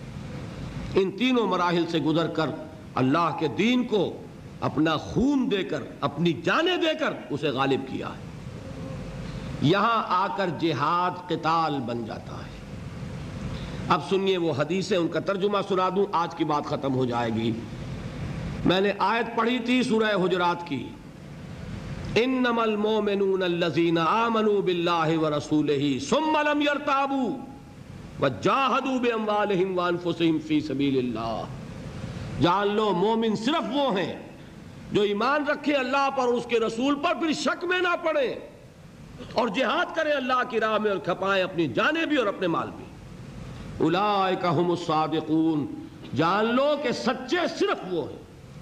ان تینوں مراحل سے گزر کر اللہ کے دین کو اپنا خون دے کر اپنی جانیں دے کر اسے غالب کیا ہے، یہاں آ کر جہاد قتال بن جاتا ہے۔ اب سنیے وہ حدیثیں، ان کا ترجمہ سنا دوں، آج کی بات ختم ہو جائے گی۔ میں نے آیت پڑھی تھی سورہ حجرات کی، انما المؤمنون الذین آمنوا باللہ ورسولہ ثم لم یرتابوا وجاہدوا باموالہم وانفسہم فی سبیل اللہ۔ جان لو مومن صرف وہ ہیں جو ایمان رکھے اللہ پر اور اس کے رسول پر، پھر شک میں نہ پڑے اور جہاد کریں اللہ کی راہ میں اور کھپائیں اپنی جانیں بھی اور اپنے مال بھی۔ اولئک ھم الصادقون، جان لو کہ سچے صرف وہ ہیں۔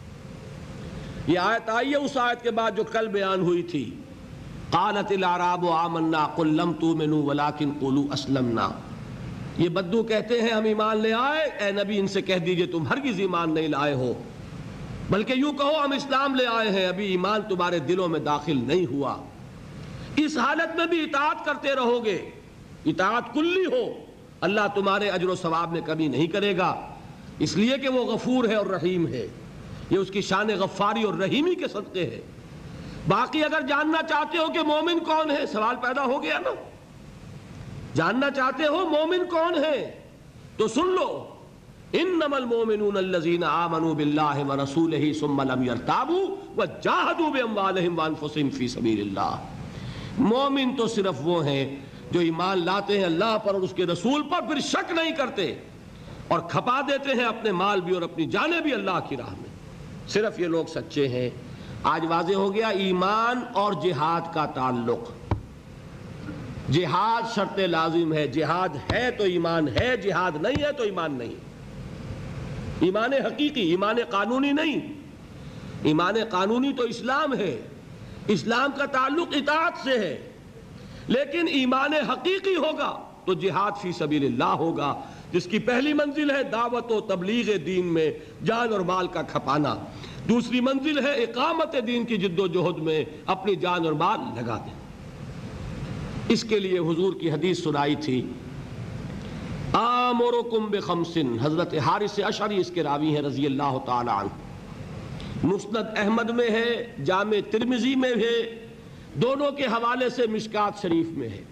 یہ آیت آئی ہے اس آیت کے بعد جو کل بیان ہوئی تھی، قالت الاعراب آمنا قل لم تؤمنوا ولکن قولوا اسلمنا۔ یہ بدو کہتے ہیں ہم ایمان لے آئے، اے نبی ان سے کہہ دیجئے تم ہرگز ایمان نہیں لائے ہو، بلکہ یوں کہو ہم اسلام لے آئے ہیں، ابھی ایمان تمہارے دلوں میں داخل نہیں ہوا۔ اس حالت میں بھی اطاعت کرتے رہو گے، اطاعت کلی ہو، اللہ تمہارے اجر و ثواب میں کمی نہیں کرے گا، اس لیے کہ وہ غفور ہے اور رحیم ہے، یہ اس کی شان غفاری اور رحیمی کے صدقے ہے۔ باقی اگر جاننا چاہتے ہو کہ مومن کون ہے، سوال پیدا ہو گیا نا، جاننا چاہتے ہو مومن کون ہے تو سن لو، انما المؤمنون الذین آمنوا باللہ ورسولہ ثم لم یرتابوا وجاہدوا باموالہم وانفسہم فی سبیل اللہ۔ مومن تو صرف وہ ہیں جو ایمان لاتے ہیں اللہ پر اور اس کے رسول پر، پھر شک نہیں کرتے اور کھپا دیتے ہیں اپنے مال بھی اور اپنی جانیں بھی اللہ کی راہ میں، صرف یہ لوگ سچے ہیں۔ آج واضح ہو گیا ایمان اور جہاد کا تعلق۔ جہاد شرط لازم ہے، جہاد ہے تو ایمان ہے، جہاد نہیں ہے تو ایمان نہیں۔ ایمان حقیقی، ایمان قانونی نہیں، ایمان قانونی تو اسلام ہے، اسلام کا تعلق اطاعت سے ہے، لیکن ایمان حقیقی ہوگا تو جہاد فی سبیل اللہ ہوگا، جس کی پہلی منزل ہے دعوت و تبلیغ دین میں جان اور مال کا کھپانا، دوسری منزل ہے اقامت دین کی جد و جہد میں اپنی جان اور مال لگا دیں۔ اس کے لیے حضور کی حدیث سنائی تھی، آمرکم بخمس، حضرت حارث اشعری اس کے راوی ہیں رضی اللہ تعالی عنہ، مسند احمد میں ہے، جامع ترمذی میں ہے، دونوں کے حوالے سے مشکات شریف میں ہے۔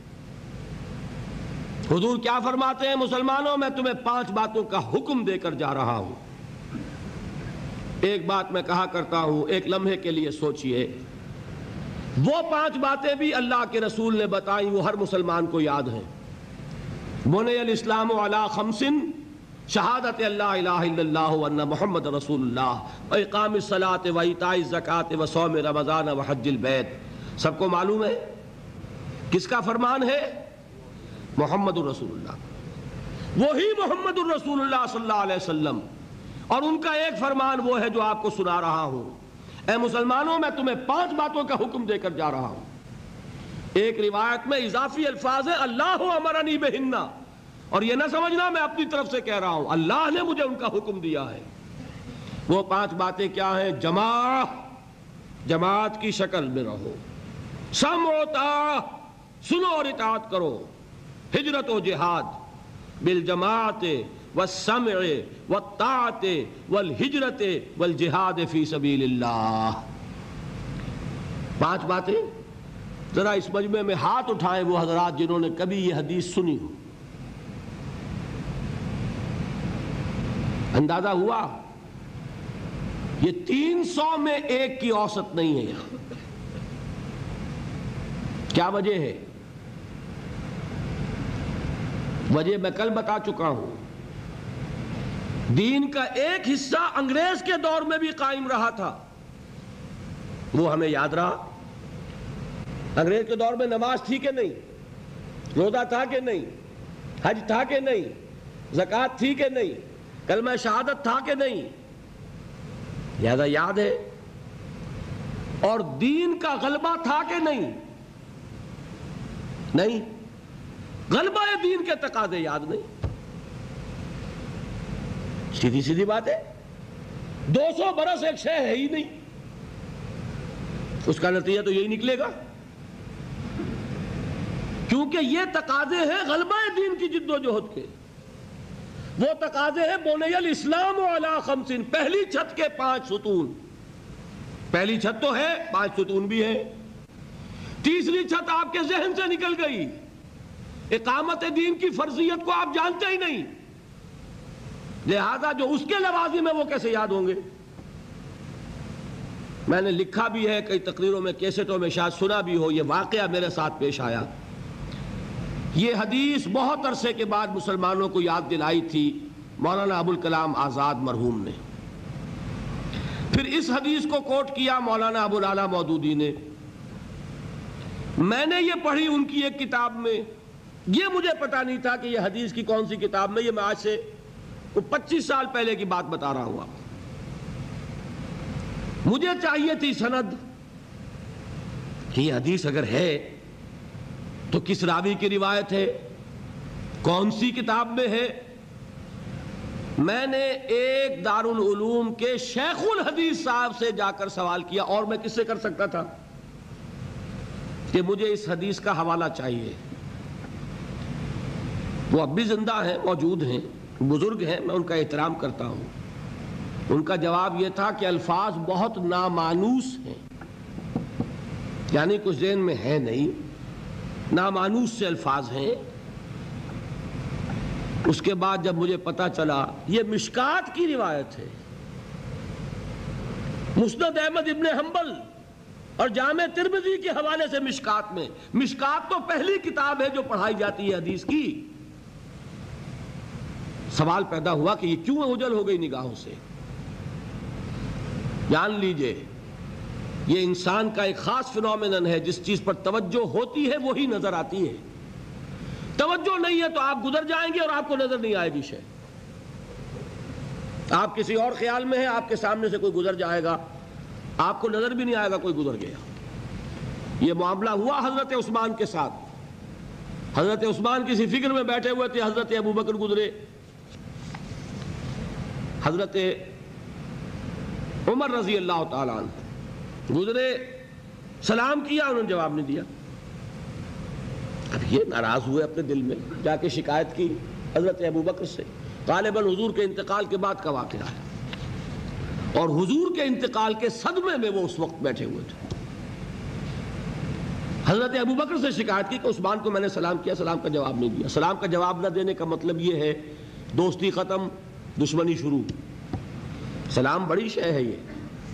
حضور کیا فرماتے ہیں، مسلمانوں میں تمہیں پانچ باتوں کا حکم دے کر جا رہا ہوں۔ ایک بات میں کہا کرتا ہوں، ایک لمحے کے لیے سوچئے، وہ پانچ باتیں بھی اللہ کے رسول نے بتائیں، وہ ہر مسلمان کو یاد ہیں۔ بنی الاسلام علی خمس، شہادت اللہ الہ الا اللہ وان محمد رسول اللہ، اقام الصلاۃ و ایتاء الزکوٰۃ و صوم رمضان و حج البیت۔ سب کو معلوم ہے کس کا فرمان ہے؟ محمد الرسول اللہ، وہی محمد الرسول اللہ صلی اللہ علیہ وسلم، اور ان کا ایک فرمان وہ ہے جو آپ کو سنا رہا ہوں، اے مسلمانوں میں تمہیں پانچ باتوں کا حکم دے کر جا رہا ہوں۔ ایک روایت میں اضافی الفاظ ہے اللہ امرنی بہن، اور یہ نہ سمجھنا میں اپنی طرف سے کہہ رہا ہوں، اللہ نے مجھے ان کا حکم دیا ہے۔ وہ پانچ باتیں کیا ہیں؟ جماع، جماعت کی شکل میں رہو، سمع و طاعت، سنو اور اطاعت کرو، ہجرت و جہاد، بالجماعت والسمع والطاعت والہجرت والجہاد فی سبیل اللہ۔ پانچ باتیں۔ ذرا اس مجمع میں ہاتھ اٹھائیں وہ حضرات جنہوں نے کبھی یہ حدیث سنی ہو۔ اندازہ ہوا؟ یہ تین سو میں ایک کی اوسط نہیں ہے یہاں۔ کیا وجہ ہے؟ وجہ میں کل بتا چکا ہوں۔ دین کا ایک حصہ انگریز کے دور میں بھی قائم رہا تھا، وہ ہمیں یاد رہا۔ انگریز کے دور میں نماز تھی کہ نہیں؟ روزہ تھا کہ نہیں؟ حج تھا کہ نہیں؟ زکوٰۃ تھی کہ نہیں؟ کلمہ شہادت تھا کہ نہیں؟ لہذا یاد ہے۔ اور دین کا غلبہ تھا کہ نہیں؟ نہیں۔ غلبہ دین کے تقاضے یاد نہیں۔ سیدھی سیدھی بات ہے۔ دو سو برس ایک شے ہے ہی نہیں، اس کا نتیجہ تو یہی نکلے گا، کیونکہ یہ تقاضے ہیں غلبہ دین کی جد و جہد کے۔ وہ تقاضے ہیں بنی الاسلام علی خمس، پہلی چھت کے پانچ ستون۔ پہلی چھت تو ہے، پانچ ستون بھی ہے۔ تیسری چھت آپ کے ذہن سے نکل گئی، اقامت دین کی فرضیت کو آپ جانتے ہی نہیں، لہذا جو اس کے لوازم ہیں وہ کیسے یاد ہوں گے؟ میں نے لکھا بھی ہے کئی تقریروں میں، کیسٹوں میں، شاید سنا بھی ہو، یہ واقعہ میرے ساتھ پیش آیا۔ یہ حدیث بہت عرصے کے بعد مسلمانوں کو یاد دلائی تھی مولانا ابوالکلام آزاد مرحوم نے۔ پھر اس حدیث کو کوٹ کیا مولانا ابوالعلا مودودی نے۔ میں نے یہ پڑھی ان کی ایک کتاب میں، یہ مجھے پتا نہیں تھا کہ یہ حدیث کی کون سی کتاب میں، یہ میں آج سے پچیس سال پہلے کی بات بتا رہا ہوں۔ مجھے چاہیے تھی سند کہ یہ حدیث اگر ہے تو کس راوی کی روایت ہے، کون سی کتاب میں ہے۔ میں نے ایک دارالعلوم کے شیخ الحدیث صاحب سے جا کر سوال کیا، اور میں کس سے کر سکتا تھا، کہ مجھے اس حدیث کا حوالہ چاہیے۔ وہ اب بھی زندہ ہیں، موجود ہیں، بزرگ ہیں، میں ان کا احترام کرتا ہوں۔ ان کا جواب یہ تھا کہ الفاظ بہت نامانوس ہیں، یعنی کچھ ذہن میں ہے نہیں، نامانوس سے الفاظ ہیں۔ اس کے بعد جب مجھے پتا چلا یہ مشکات کی روایت ہے، مسند احمد ابن حنبل اور جامع ترمذی کے حوالے سے مشکات میں، مشکات تو پہلی کتاب ہے جو پڑھائی جاتی ہے حدیث کی، سوال پیدا ہوا کہ یہ کیوں اوجھل ہو گئی نگاہوں سے۔ جان لیجئے یہ انسان کا ایک خاص فنومینن ہے، جس چیز پر توجہ ہوتی ہے وہی نظر آتی ہے، توجہ نہیں ہے تو آپ گزر جائیں گے اور آپ کو نظر نہیں آئے گی شے۔ آپ کسی اور خیال میں ہیں، آپ کے سامنے سے کوئی گزر جائے گا، آپ کو نظر بھی نہیں آئے گا کوئی گزر گیا۔ یہ معاملہ ہوا حضرت عثمان کے ساتھ۔ حضرت عثمان کسی فکر میں بیٹھے ہوئے تھے، حضرت ابو بکر گزرے، حضرت عمر رضی اللہ تعالیٰ عنہ گزرے، سلام کیا، انہوں نے جواب نہیں دیا۔ اب یہ ناراض ہوئے اپنے دل میں، جا کے شکایت کی حضرت ابو بکر سے۔ غالباً حضور کے انتقال کے بعد کا واقعہ ہے، اور حضور کے انتقال کے صدمے میں وہ اس وقت بیٹھے ہوئے تھے۔ حضرت ابو بکر سے شکایت کی کہ عثمان کو میں نے سلام کیا، سلام کا جواب نہیں دیا۔ سلام کا جواب نہ دینے کا مطلب یہ ہے دوستی ختم، دشمنی شروع۔ سلام بڑی شے ہے یہ،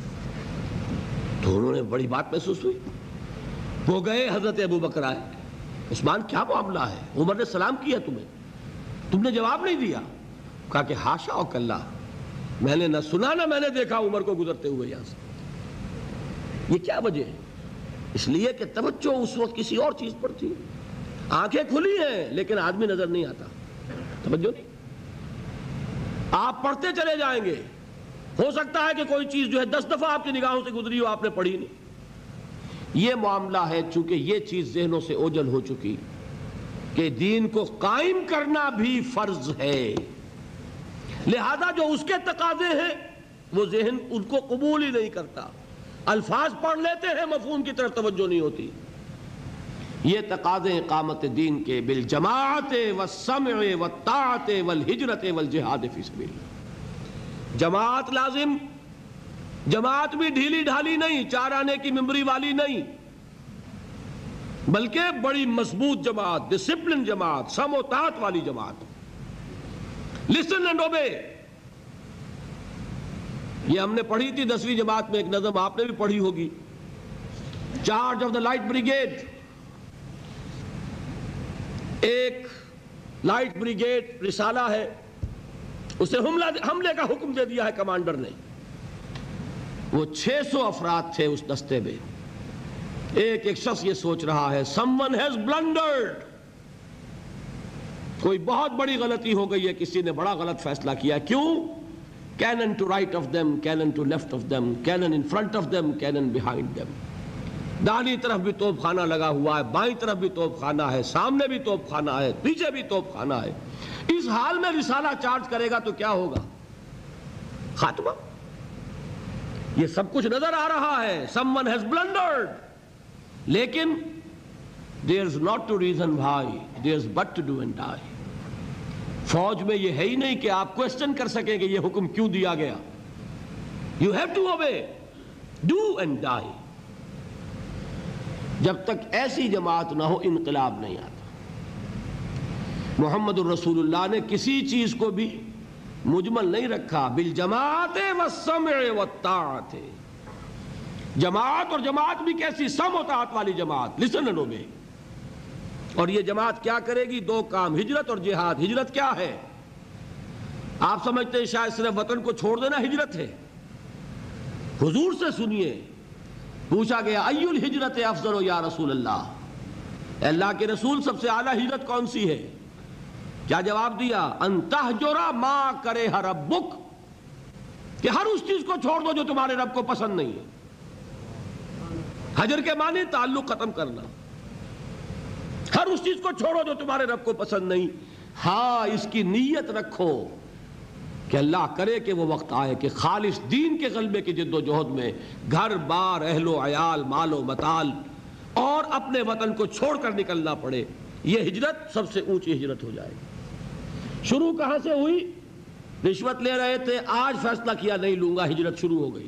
تو انہوں نے بڑی بات محسوس ہوئی، وہ گئے، حضرت ابو بکر آئے، عثمان کیا معاملہ ہے، عمر نے سلام کیا تمہیں، تم نے جواب نہیں دیا۔ کہا کہ ہاشا و کلا، میں نے نہ سنا نہ میں نے دیکھا عمر کو گزرتے ہوئے یہاں سے۔ یہ کیا وجہ ہے؟ اس لیے کہ توجہ اس وقت کسی اور چیز پر تھی، آنکھیں کھلی ہیں لیکن آدمی نظر نہیں آتا، توجہ نہیں۔ آپ پڑھتے چلے جائیں گے، ہو سکتا ہے کہ کوئی چیز جو ہے دس دفعہ آپ کی نگاہوں سے گزری ہو، آپ نے پڑھی نہیں۔ یہ معاملہ ہے، چونکہ یہ چیز ذہنوں سے اوجھل ہو چکی کہ دین کو قائم کرنا بھی فرض ہے، لہذا جو اس کے تقاضے ہیں وہ ذہن ان کو قبول ہی نہیں کرتا، الفاظ پڑھ لیتے ہیں مفہوم کی طرف توجہ نہیں ہوتی۔ یہ تقاضے اقامت دین کے بالجماعت والسمع والطاعت والہجرت والجہاد فی سبیل اللہ۔ جماعت لازم، جماعت بھی ڈھیلی ڈھالی نہیں، چار آنے کی ممبری والی نہیں، بلکہ بڑی مضبوط جماعت، ڈسپلن جماعت، سم و طاعت والی جماعت۔ لسن اینڈ اوبے، یہ ہم نے پڑھی تھی دسویں جماعت میں ایک نظم، آپ نے بھی پڑھی ہوگی، charge of the light brigade. ایک لائٹ بریگیڈ رسالہ ہے، اسے حملے کا حکم دے دیا ہے کمانڈر نے۔ وہ چھ سو افراد تھے اس دستے میں۔ ایک ایک شخص یہ سوچ رہا ہے someone has blundered، کوئی بہت بڑی غلطی ہو گئی ہے، کسی نے بڑا غلط فیصلہ کیا۔ کیوں؟ cannon to right of them, cannon to left of them, cannon in front of them, cannon behind them۔ داہنی طرف بھی توپ خانہ لگا ہوا ہے، بائیں طرف بھی توپ خانہ ہے، سامنے بھی توپ خانہ ہے، پیچھے بھی توپ خانہ ہے۔ اس حال میں رسالہ چارج کرے گا تو کیا ہوگا؟ خاتمہ۔ یہ سب کچھ نظر آ رہا ہے، someone has blundered، لیکن there's not to reason why, there's but to do and die۔ فوج میں یہ ہے ہی نہیں کہ آپ کوسچن کر سکیں کہ یہ حکم کیوں دیا گیا۔ you have to obey، do and die۔ جب تک ایسی جماعت نہ ہو انقلاب نہیں آتا۔ محمد الرسول اللہ نے کسی چیز کو بھی مجمل نہیں رکھا، بالجماعت والسمع والطاعت۔ جماعت، اور جماعت بھی کیسی؟ سم و طاعت والی جماعت، لسن اینڈ اوبے۔ اور یہ جماعت کیا کرے گی؟ دو کام، ہجرت اور جہاد۔ ہجرت کیا ہے؟ آپ سمجھتے ہیں شاید صرف وطن کو چھوڑ دینا ہجرت ہے؟ حضور سے سنیے، پوچھا گیا ای الہجرت افضل یا رسول اللہ، اللہ کے رسول سب سے اعلیٰ ہجرت کون سی ہے؟ کیا جواب دیا؟ ان تہجر ما کرہ ربک، کہ ہر اس چیز کو چھوڑ دو جو تمہارے رب کو پسند نہیں ہے۔ حجر کے معنی تعلق ختم کرنا، ہر اس چیز کو چھوڑو جو تمہارے رب کو پسند نہیں۔ ہاں اس کی نیت رکھو کہ اللہ کرے کہ وہ وقت آئے کہ خالص دین کے غلبے کی جد و جہد میں گھر بار، اہل و عیال، مال و متال اور اپنے وطن کو چھوڑ کر نکلنا پڑے۔ یہ ہجرت سب سے اونچی ہجرت ہو جائے گی۔ شروع کہاں سے ہوئی؟ رشوت لے رہے تھے، آج فیصلہ کیا نہیں لوں گا، ہجرت شروع ہو گئی۔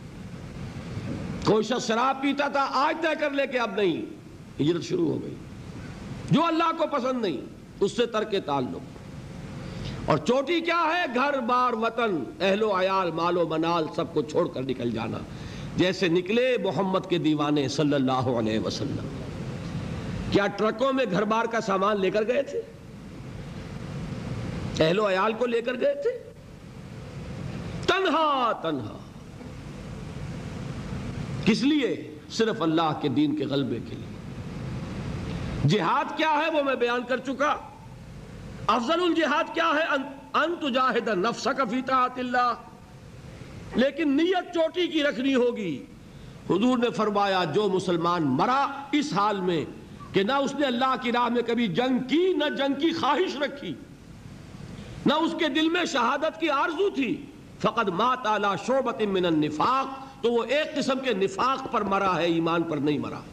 کوئی شخص شراب پیتا تھا، آج طے کر لے کہ اب نہیں، ہجرت شروع ہو گئی۔ جو اللہ کو پسند نہیں اس سے ترک تعلق۔ اور چوٹی کیا ہے؟ گھر بار، وطن، اہل و عیال، مال و منال سب کو چھوڑ کر نکل جانا، جیسے نکلے محمد کے دیوانے صلی اللہ علیہ وسلم۔ کیا ٹرکوں میں گھر بار کا سامان لے کر گئے تھے؟ اہل و عیال کو لے کر گئے تھے؟ تنہا تنہا، کس لیے؟ صرف اللہ کے دین کے غلبے کے لیے۔ جہاد کیا ہے وہ میں بیان کر چکا۔ افضل الجہاد کیا ہے؟ ان تجاہد نفسک فی طاعت اللہ، لیکن نیت چوٹی کی رکھنی ہوگی۔ حضور نے فرمایا جو مسلمان مرا اس حال میں کہ نہ اس نے اللہ کی راہ میں کبھی جنگ کی، نہ جنگ کی خواہش رکھی، نہ اس کے دل میں شہادت کی آرزو تھی، فقد مات علی شعبۃ من النفاق، تو وہ ایک قسم کے نفاق پر مرا ہے، ایمان پر نہیں مرا۔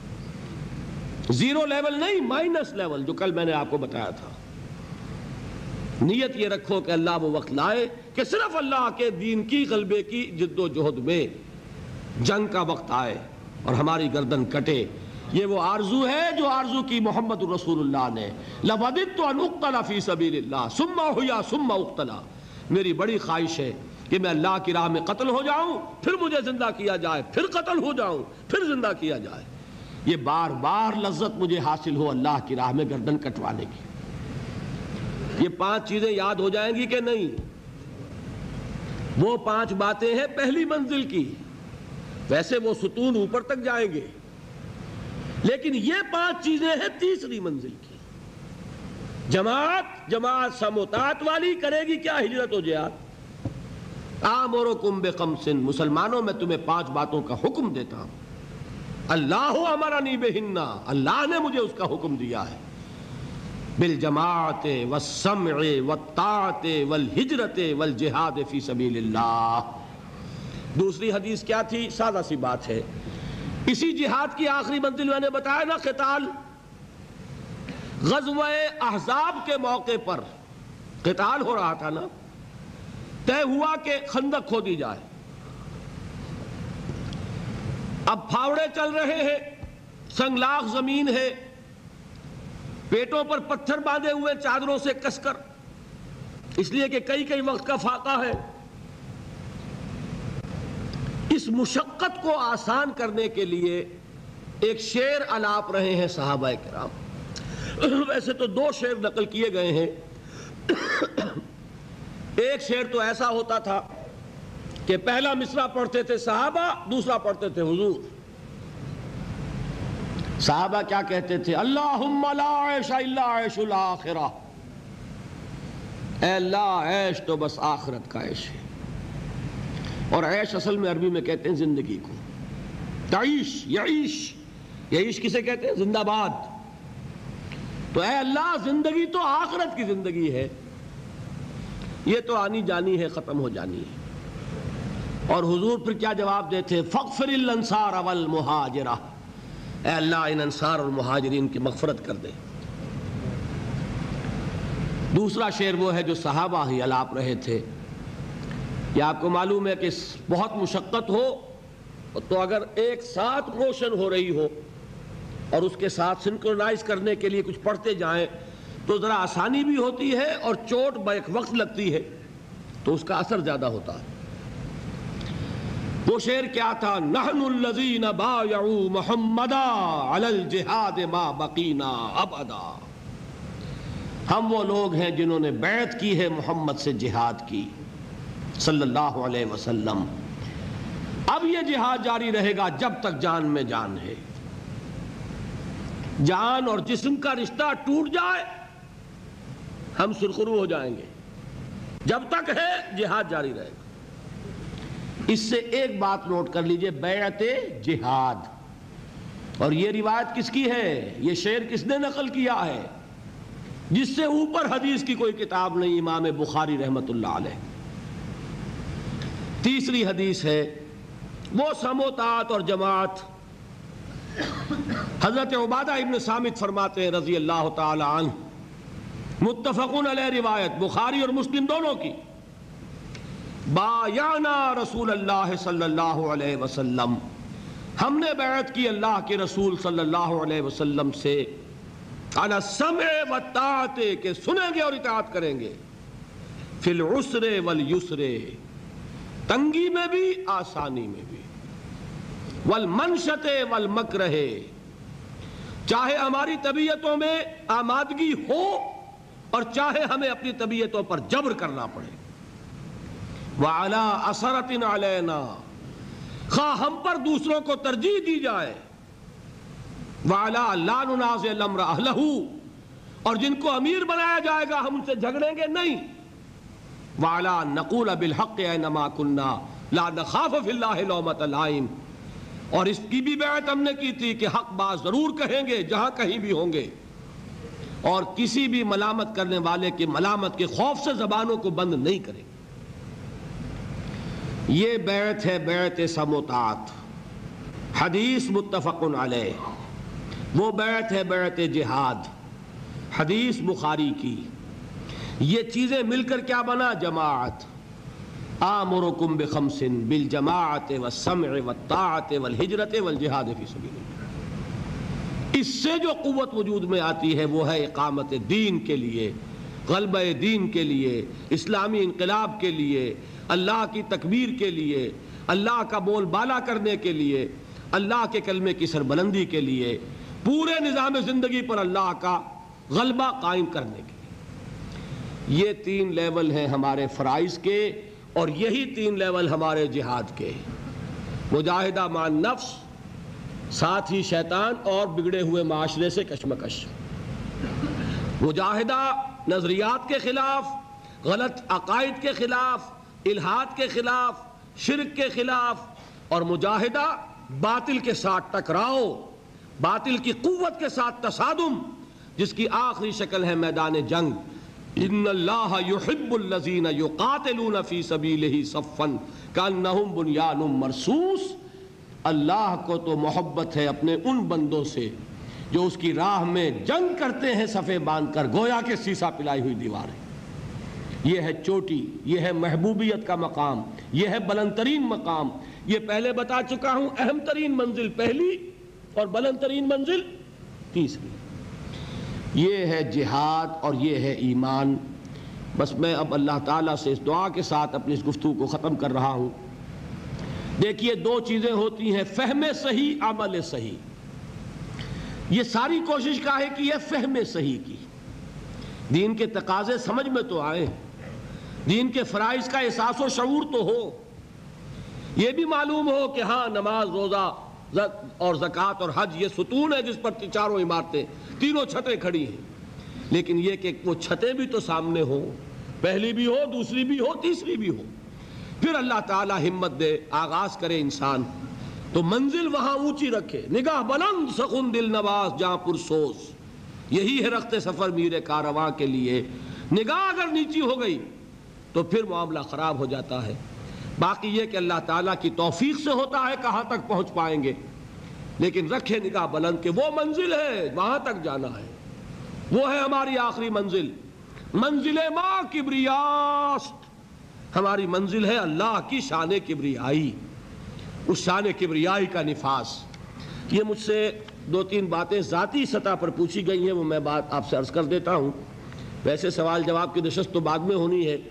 زیرو لیول نہیں، مائنس لیول، جو کل میں نے آپ کو بتایا تھا۔ نیت یہ رکھو کہ اللہ وہ وقت لائے کہ صرف اللہ کے دین کی غلبے کی جد و جہد میں جنگ کا وقت آئے اور ہماری گردن کٹے۔ یہ وہ آرزو ہے جو آرزو کی محمد رسول اللہ نے، لَوَدِدْتُ أَنْ أُقْتَلَ فِي سَبِيلِ اللَّهِ ثُمَّ أُحْيَا ثُمَّ أُقْتَلَ، میری بڑی خواہش ہے کہ میں اللہ کی راہ میں قتل ہو جاؤں، پھر مجھے زندہ کیا جائے، پھر قتل ہو جاؤں، پھر زندہ کیا جائے۔ یہ بار بار لذت مجھے حاصل ہو اللہ کی راہ میں گردن کٹوانے کی۔ یہ پانچ چیزیں یاد ہو جائیں گی کہ نہیں؟ وہ پانچ باتیں ہیں پہلی منزل کی، ویسے وہ ستون اوپر تک جائیں گے، لیکن یہ پانچ چیزیں ہیں تیسری منزل کی۔ جماعت، جماعت سموتات والی کرے گی کیا؟ ہجرت و جہاد۔ آمرکم بخمس، مسلمانوں میں تمہیں پانچ باتوں کا حکم دیتا ہوں۔ اللہ امرنی بہن، اللہ نے مجھے اس کا حکم دیا ہے۔ بالجماعت والسمع والطاعت والہجرت والجہاد فی سبیل اللہ۔ دوسری حدیث کیا تھی؟ سادہ سی بات ہے، اسی جہاد کی آخری منزل میں نے بتایا نا، قتال۔ غزوہ احزاب کے موقع پر قتال ہو رہا تھا نا، طے ہوا کہ خندق کھودی جائے۔ اب پھاوڑے چل رہے ہیں، سنگلاخ زمین ہے، پیٹوں پر پتھر باندھے ہوئے چادروں سے کس کر، اس لیے کہ کئی کئی وقت کا فاقہ ہے۔ اس مشقت کو آسان کرنے کے لیے ایک شعر الاپ رہے ہیں صحابہ کرام۔ ویسے تو دو شعر نقل کیے گئے ہیں۔ ایک شعر تو ایسا ہوتا تھا کہ پہلا مصرع پڑھتے تھے صحابہ، دوسرا پڑھتے تھے حضور۔ صحابہ کیا کہتے تھے؟ اللہم لا عیش الا عیش الاخرہ، اے اللہ عیش تو بس آخرت کا عیش ہے۔ اور عیش اصل میں عربی میں کہتے ہیں زندگی کو، تعیش، یعیش، یعیش کسے کہتے ہیں؟ زندہ باد۔ تو اے اللہ زندگی تو آخرت کی زندگی ہے، یہ تو آنی جانی ہے، ختم ہو جانی ہے۔ اور حضور پھر کیا جواب دیتے؟ فاغفر الانصار والمہاجرہ، اے اللہ ان انصار اور مہاجرین کی مغفرت کر دے۔ دوسرا شعر وہ ہے جو صحابہ ہی الاپ رہے تھے۔ یہ آپ کو معلوم ہے کہ بہت مشقت ہو تو اگر ایک ساتھ روشن ہو رہی ہو اور اس کے ساتھ سنکرونائز کرنے کے لیے کچھ پڑھتے جائیں تو ذرا آسانی بھی ہوتی ہے اور چوٹ بیک وقت لگتی ہے تو اس کا اثر زیادہ ہوتا ہے۔ وہ شعر کیا تھا؟ نحن الذین بایعوا محمدا علی الجہاد ما بقینا ابدا، ہم وہ لوگ ہیں جنہوں نے بیعت کی ہے محمد سے جہاد کی صلی اللہ علیہ وسلم۔ اب یہ جہاد جاری رہے گا جب تک جان میں جان ہے۔ جان اور جسم کا رشتہ ٹوٹ جائے ہم سرخرو ہو جائیں گے، جب تک ہے جہاد جاری رہے گا۔ اس سے ایک بات نوٹ کر لیجئے، بیعت جہاد، اور یہ روایت کس کی ہے؟ یہ شعر کس نے نقل کیا ہے؟ جس سے اوپر حدیث کی کوئی کتاب نہیں، امام بخاری رحمت اللہ علیہ۔ تیسری حدیث ہے وہ سموتات اور جماعت۔ حضرت عبادہ ابن صامت فرماتے ہیں رضی اللہ تعالی عنہ، متفقون علیہ روایت بخاری اور مسلم دونوں کی، بایعنا رسول اللہ صلی اللہ علیہ وسلم، ہم نے بیعت کی اللہ کے رسول صلی اللہ علیہ وسلم سے، علی السمع والطاعت، کہ سنیں گے اور اطاعت کریں گے، فی العسر والیسر، تنگی میں بھی آسانی میں بھی، والمنشط والمکرہ، چاہے ہماری طبیعتوں میں آمادگی ہو اور چاہے ہمیں اپنی طبیعتوں پر جبر کرنا پڑے، وَعَلَىٰ أَثَرَةٍ عَلَيْنَا، خواہ ہم پر دوسروں کو ترجیح دی جائے، وَعَلَىٰ لَا نُنَازِعَ الْأَمْرَ أَهْلَهُ، اور جن کو امیر بنایا جائے گا ہم ان سے جھگڑیں گے نہیں، وَعَلَىٰ نَقُولَ بِالْحَقِّ أَيْنَمَا كُنَّا لَا نَخَافُ فِي اللَّهِ لَوْمَةَ لَائِمٍ، اور اس کی بھی بیعت ہم نے کی تھی کہ حق بات ضرور کہیں گے جہاں کہیں بھی ہوں گے، اور کسی بھی ملامت کرنے والے کے ملامت کے خوف سے زبانوں کو بند نہیں کریں گے۔ یہ بیعت ہے بیعت سموتات، حدیث متفق علیہ۔ وہ بیعت ہے بیعت جہاد، حدیث بخاری کی۔ یہ چیزیں مل کر کیا بنا؟ جماعت۔ آمرکم بخمس بالجماعت والسمع والطاعت والہجرت والجہاد فی سبیل اللہ۔ اس سے جو قوت وجود میں آتی ہے وہ ہے اقامت دین کے لیے، غلبہ دین کے لیے، اسلامی انقلاب کے لیے، اللہ کی تکبیر کے لیے، اللہ کا بول بالا کرنے کے لیے، اللہ کے کلمے کی سربلندی کے لیے، پورے نظام زندگی پر اللہ کا غلبہ قائم کرنے کے لیے۔ یہ تین لیول ہیں ہمارے فرائض کے، اور یہی تین لیول ہمارے جہاد کے، مجاہدہ مع النفس، ساتھ ہی شیطان اور بگڑے ہوئے معاشرے سے کشمکش، مجاہدہ نظریات کے خلاف، غلط عقائد کے خلاف، الہاد کے خلاف، شرک کے خلاف، اور مجاہدہ باطل کے ساتھ ٹکراؤ، باطل کی قوت کے ساتھ تصادم، جس کی آخری شکل ہے میدان جنگ۔ ان اللہ یحب الذین یقاتلون فی سبیلہ صفا کانہم بنیان مرصوص، اللہ کو تو محبت ہے اپنے ان بندوں سے جو اس کی راہ میں جنگ کرتے ہیں صفے باندھ کر، گویا کہ سیسا پلائی ہوئی دیوار ہے۔ یہ ہے چوٹی، یہ ہے محبوبیت کا مقام، یہ ہے بلند ترین مقام۔ یہ پہلے بتا چکا ہوں، اہم ترین منزل پہلی اور بلند ترین منزل تیسری، یہ ہے جہاد اور یہ ہے ایمان۔ بس میں اب اللہ تعالیٰ سے اس دعا کے ساتھ اپنی اس گفتگو کو ختم کر رہا ہوں۔ دیکھیے دو چیزیں ہوتی ہیں، فہم صحیح، عمل صحیح۔ یہ ساری کوشش کا ہے کہ یہ فہم صحیح کی، دین کے تقاضے سمجھ میں تو آئیں، دین کے فرائض کا احساس و شعور تو ہو، یہ بھی معلوم ہو کہ ہاں نماز، روزہ اور زکوٰۃ اور حج یہ ستون ہے جس پر چاروں عمارتیں، تینوں چھتیں کھڑی ہیں، لیکن یہ کہ وہ چھتیں بھی تو سامنے ہوں، پہلی بھی ہو، دوسری بھی ہو، تیسری بھی ہو۔ پھر اللہ تعالیٰ ہمت دے، آغاز کرے انسان تو منزل وہاں اونچی رکھے، نگاہ بلند سخن دل نواز جہاں پرسوز، یہی ہے رخت سفر میر کارواں کے لیے۔ نگاہ اگر نیچی ہو گئی تو پھر معاملہ خراب ہو جاتا ہے۔ باقی یہ کہ اللہ تعالیٰ کی توفیق سے ہوتا ہے کہاں تک پہنچ پائیں گے، لیکن رکھے نگاہ بلند کہ وہ منزل ہے، وہاں تک جانا ہے، وہ ہے ہماری آخری منزل۔ منزل ما کبریاست، ہماری منزل ہے اللہ کی شان کبریائی، اس شان کبریائی کا نفاذ۔ یہ مجھ سے دو تین باتیں ذاتی سطح پر پوچھی گئی ہیں، وہ میں بات آپ سے عرض کر دیتا ہوں۔ ویسے سوال جواب کی نشست تو بعد میں ہونی ہے۔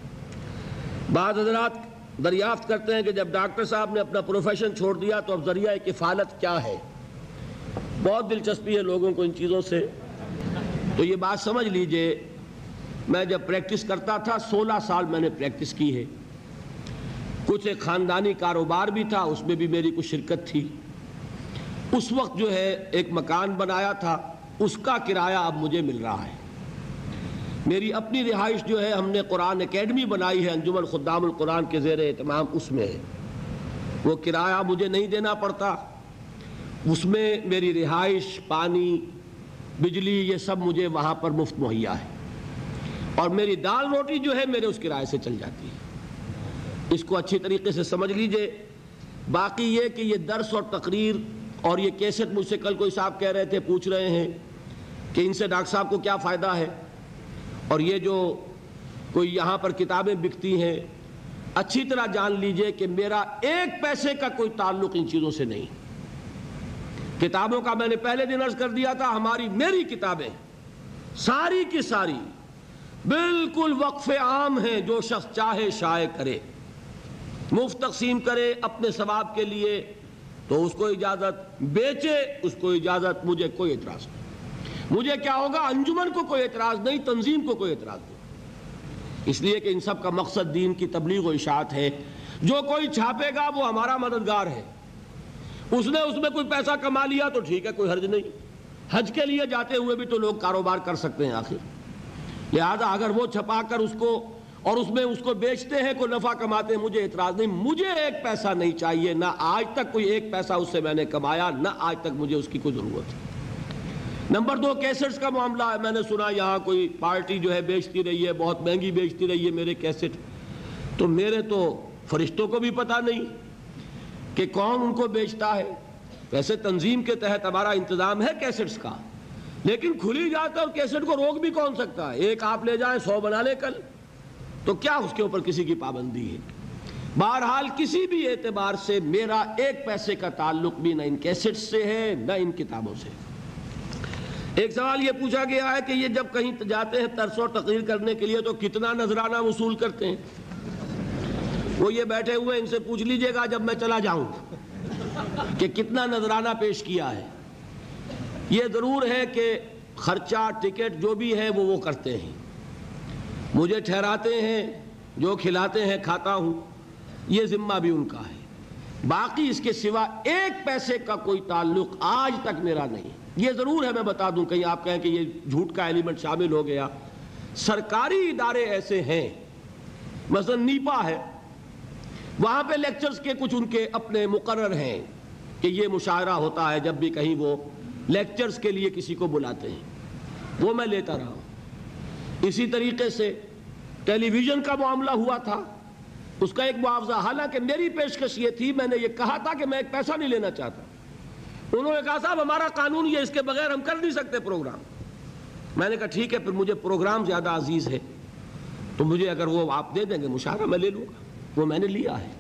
بعض حضرات دریافت کرتے ہیں کہ جب ڈاکٹر صاحب نے اپنا پروفیشن چھوڑ دیا تو اب ذریعہ کفالت کیا ہے؟ بہت دلچسپی ہے لوگوں کو ان چیزوں سے، تو یہ بات سمجھ لیجئے، میں جب پریکٹس کرتا تھا سولہ سال میں نے پریکٹس کی ہے، کچھ ایک خاندانی کاروبار بھی تھا، اس میں بھی میری کچھ شرکت تھی۔ اس وقت جو ہے ایک مکان بنایا تھا، اس کا کرایہ اب مجھے مل رہا ہے۔ میری اپنی رہائش جو ہے، ہم نے قرآن اکیڈمی بنائی ہے انجمن خدام القرآن کے زیر اہتمام، اس میں ہے، وہ کرایہ مجھے نہیں دینا پڑتا، اس میں میری رہائش، پانی، بجلی، یہ سب مجھے وہاں پر مفت مہیا ہے، اور میری دال روٹی جو ہے میرے اس کرائے سے چل جاتی ہے۔ اس کو اچھی طریقے سے سمجھ لیجئے۔ باقی یہ کہ یہ درس اور تقریر اور یہ کیسٹ، مجھ سے کل کوئی صاحب کہہ رہے تھے، پوچھ رہے ہیں کہ ان سے ڈاکٹر صاحب کو کیا فائدہ ہے، اور یہ جو کوئی یہاں پر کتابیں بکتی ہیں، اچھی طرح جان لیجئے کہ میرا ایک پیسے کا کوئی تعلق ان چیزوں سے نہیں۔ کتابوں کا میں نے پہلے دن عرض کر دیا تھا، ہماری میری کتابیں ساری کی ساری بالکل وقف عام ہیں، جو شخص چاہے شائع کرے، مفت تقسیم کرے اپنے ثواب کے لیے تو اس کو اجازت، بیچے اس کو اجازت، مجھے کوئی اعتراض نہیں۔ مجھے کیا ہوگا، انجمن کو کوئی اعتراض نہیں، تنظیم کو کوئی اعتراض نہیں، اس لیے کہ ان سب کا مقصد دین کی تبلیغ و اشاعت ہے۔ جو کوئی چھاپے گا وہ ہمارا مددگار ہے، اس نے اس میں کوئی پیسہ کما لیا تو ٹھیک ہے، کوئی حرج نہیں۔ حج کے لیے جاتے ہوئے بھی تو لوگ کاروبار کر سکتے ہیں آخر، لہذا اگر وہ چھپا کر اس کو اور اس میں اس کو بیچتے ہیں، کوئی نفع کماتے ہیں، مجھے اعتراض نہیں۔ مجھے ایک پیسہ نہیں چاہیے، نہ آج تک کوئی ایک پیسہ اس سے میں نے کمایا، نہ آج تک مجھے اس کی کوئی ضرورت ہے۔ نمبر دو، کیسٹس کا معاملہ ہے۔ میں نے سنا یہاں کوئی پارٹی جو ہے بیچتی رہی ہے، بہت مہنگی بیچتی رہی ہے میرے کیسٹ، تو میرے تو فرشتوں کو بھی پتہ نہیں کہ کون ان کو بیچتا ہے۔ ویسے تنظیم کے تحت ہمارا انتظام ہے کیسٹس کا، لیکن کھلی جاتا ہے اور کیسٹ کو روک بھی کون سکتا ہے؟ ایک آپ لے جائیں، سو بنا لے کل، تو کیا اس کے اوپر کسی کی پابندی ہے؟ بہرحال کسی بھی اعتبار سے میرا ایک پیسے کا تعلق بھی نہ ان کیسٹ سے ہے نہ ان کتابوں سے۔ ایک سوال یہ پوچھا گیا ہے کہ یہ جب کہیں جاتے ہیں درس اور تقریر کرنے کے لیے تو کتنا نذرانہ وصول کرتے ہیں؟ وہ یہ بیٹھے ہوئے، ان سے پوچھ لیجئے گا جب میں چلا جاؤں کہ کتنا نذرانہ پیش کیا ہے۔ یہ ضرور ہے کہ خرچہ، ٹکٹ جو بھی ہے وہ وہ کرتے ہیں، مجھے ٹھہراتے ہیں، جو کھلاتے ہیں کھاتا ہوں، یہ ذمہ بھی ان کا ہے۔ باقی اس کے سوا ایک پیسے کا کوئی تعلق آج تک میرا نہیں۔ یہ ضرور ہے، میں بتا دوں، کہیں آپ کہیں کہ یہ جھوٹ کا ایلیمنٹ شامل ہو گیا، سرکاری ادارے ایسے ہیں، مثلا نیپا ہے، وہاں پہ لیکچرز کے کچھ ان کے اپنے مقرر ہیں کہ یہ مشاعرہ ہوتا ہے جب بھی کہیں وہ لیکچرز کے لیے کسی کو بلاتے ہیں، وہ میں لیتا رہا ہوں۔ اسی طریقے سے ٹیلی ویژن کا معاملہ ہوا تھا، اس کا ایک معاوضہ، حالانکہ میری پیشکش یہ تھی، میں نے یہ کہا تھا کہ میں ایک پیسہ نہیں لینا چاہتا. انہوں نے کہا صاحب ہمارا قانون یہ، اس کے بغیر ہم کر نہیں سکتے پروگرام. میں نے کہا ٹھیک ہے، پھر مجھے پروگرام زیادہ عزیز ہے تو مجھے اگر وہ آپ دے دیں گے مشاہرہ میں لے لوں گا. وہ میں نے لیا ہے.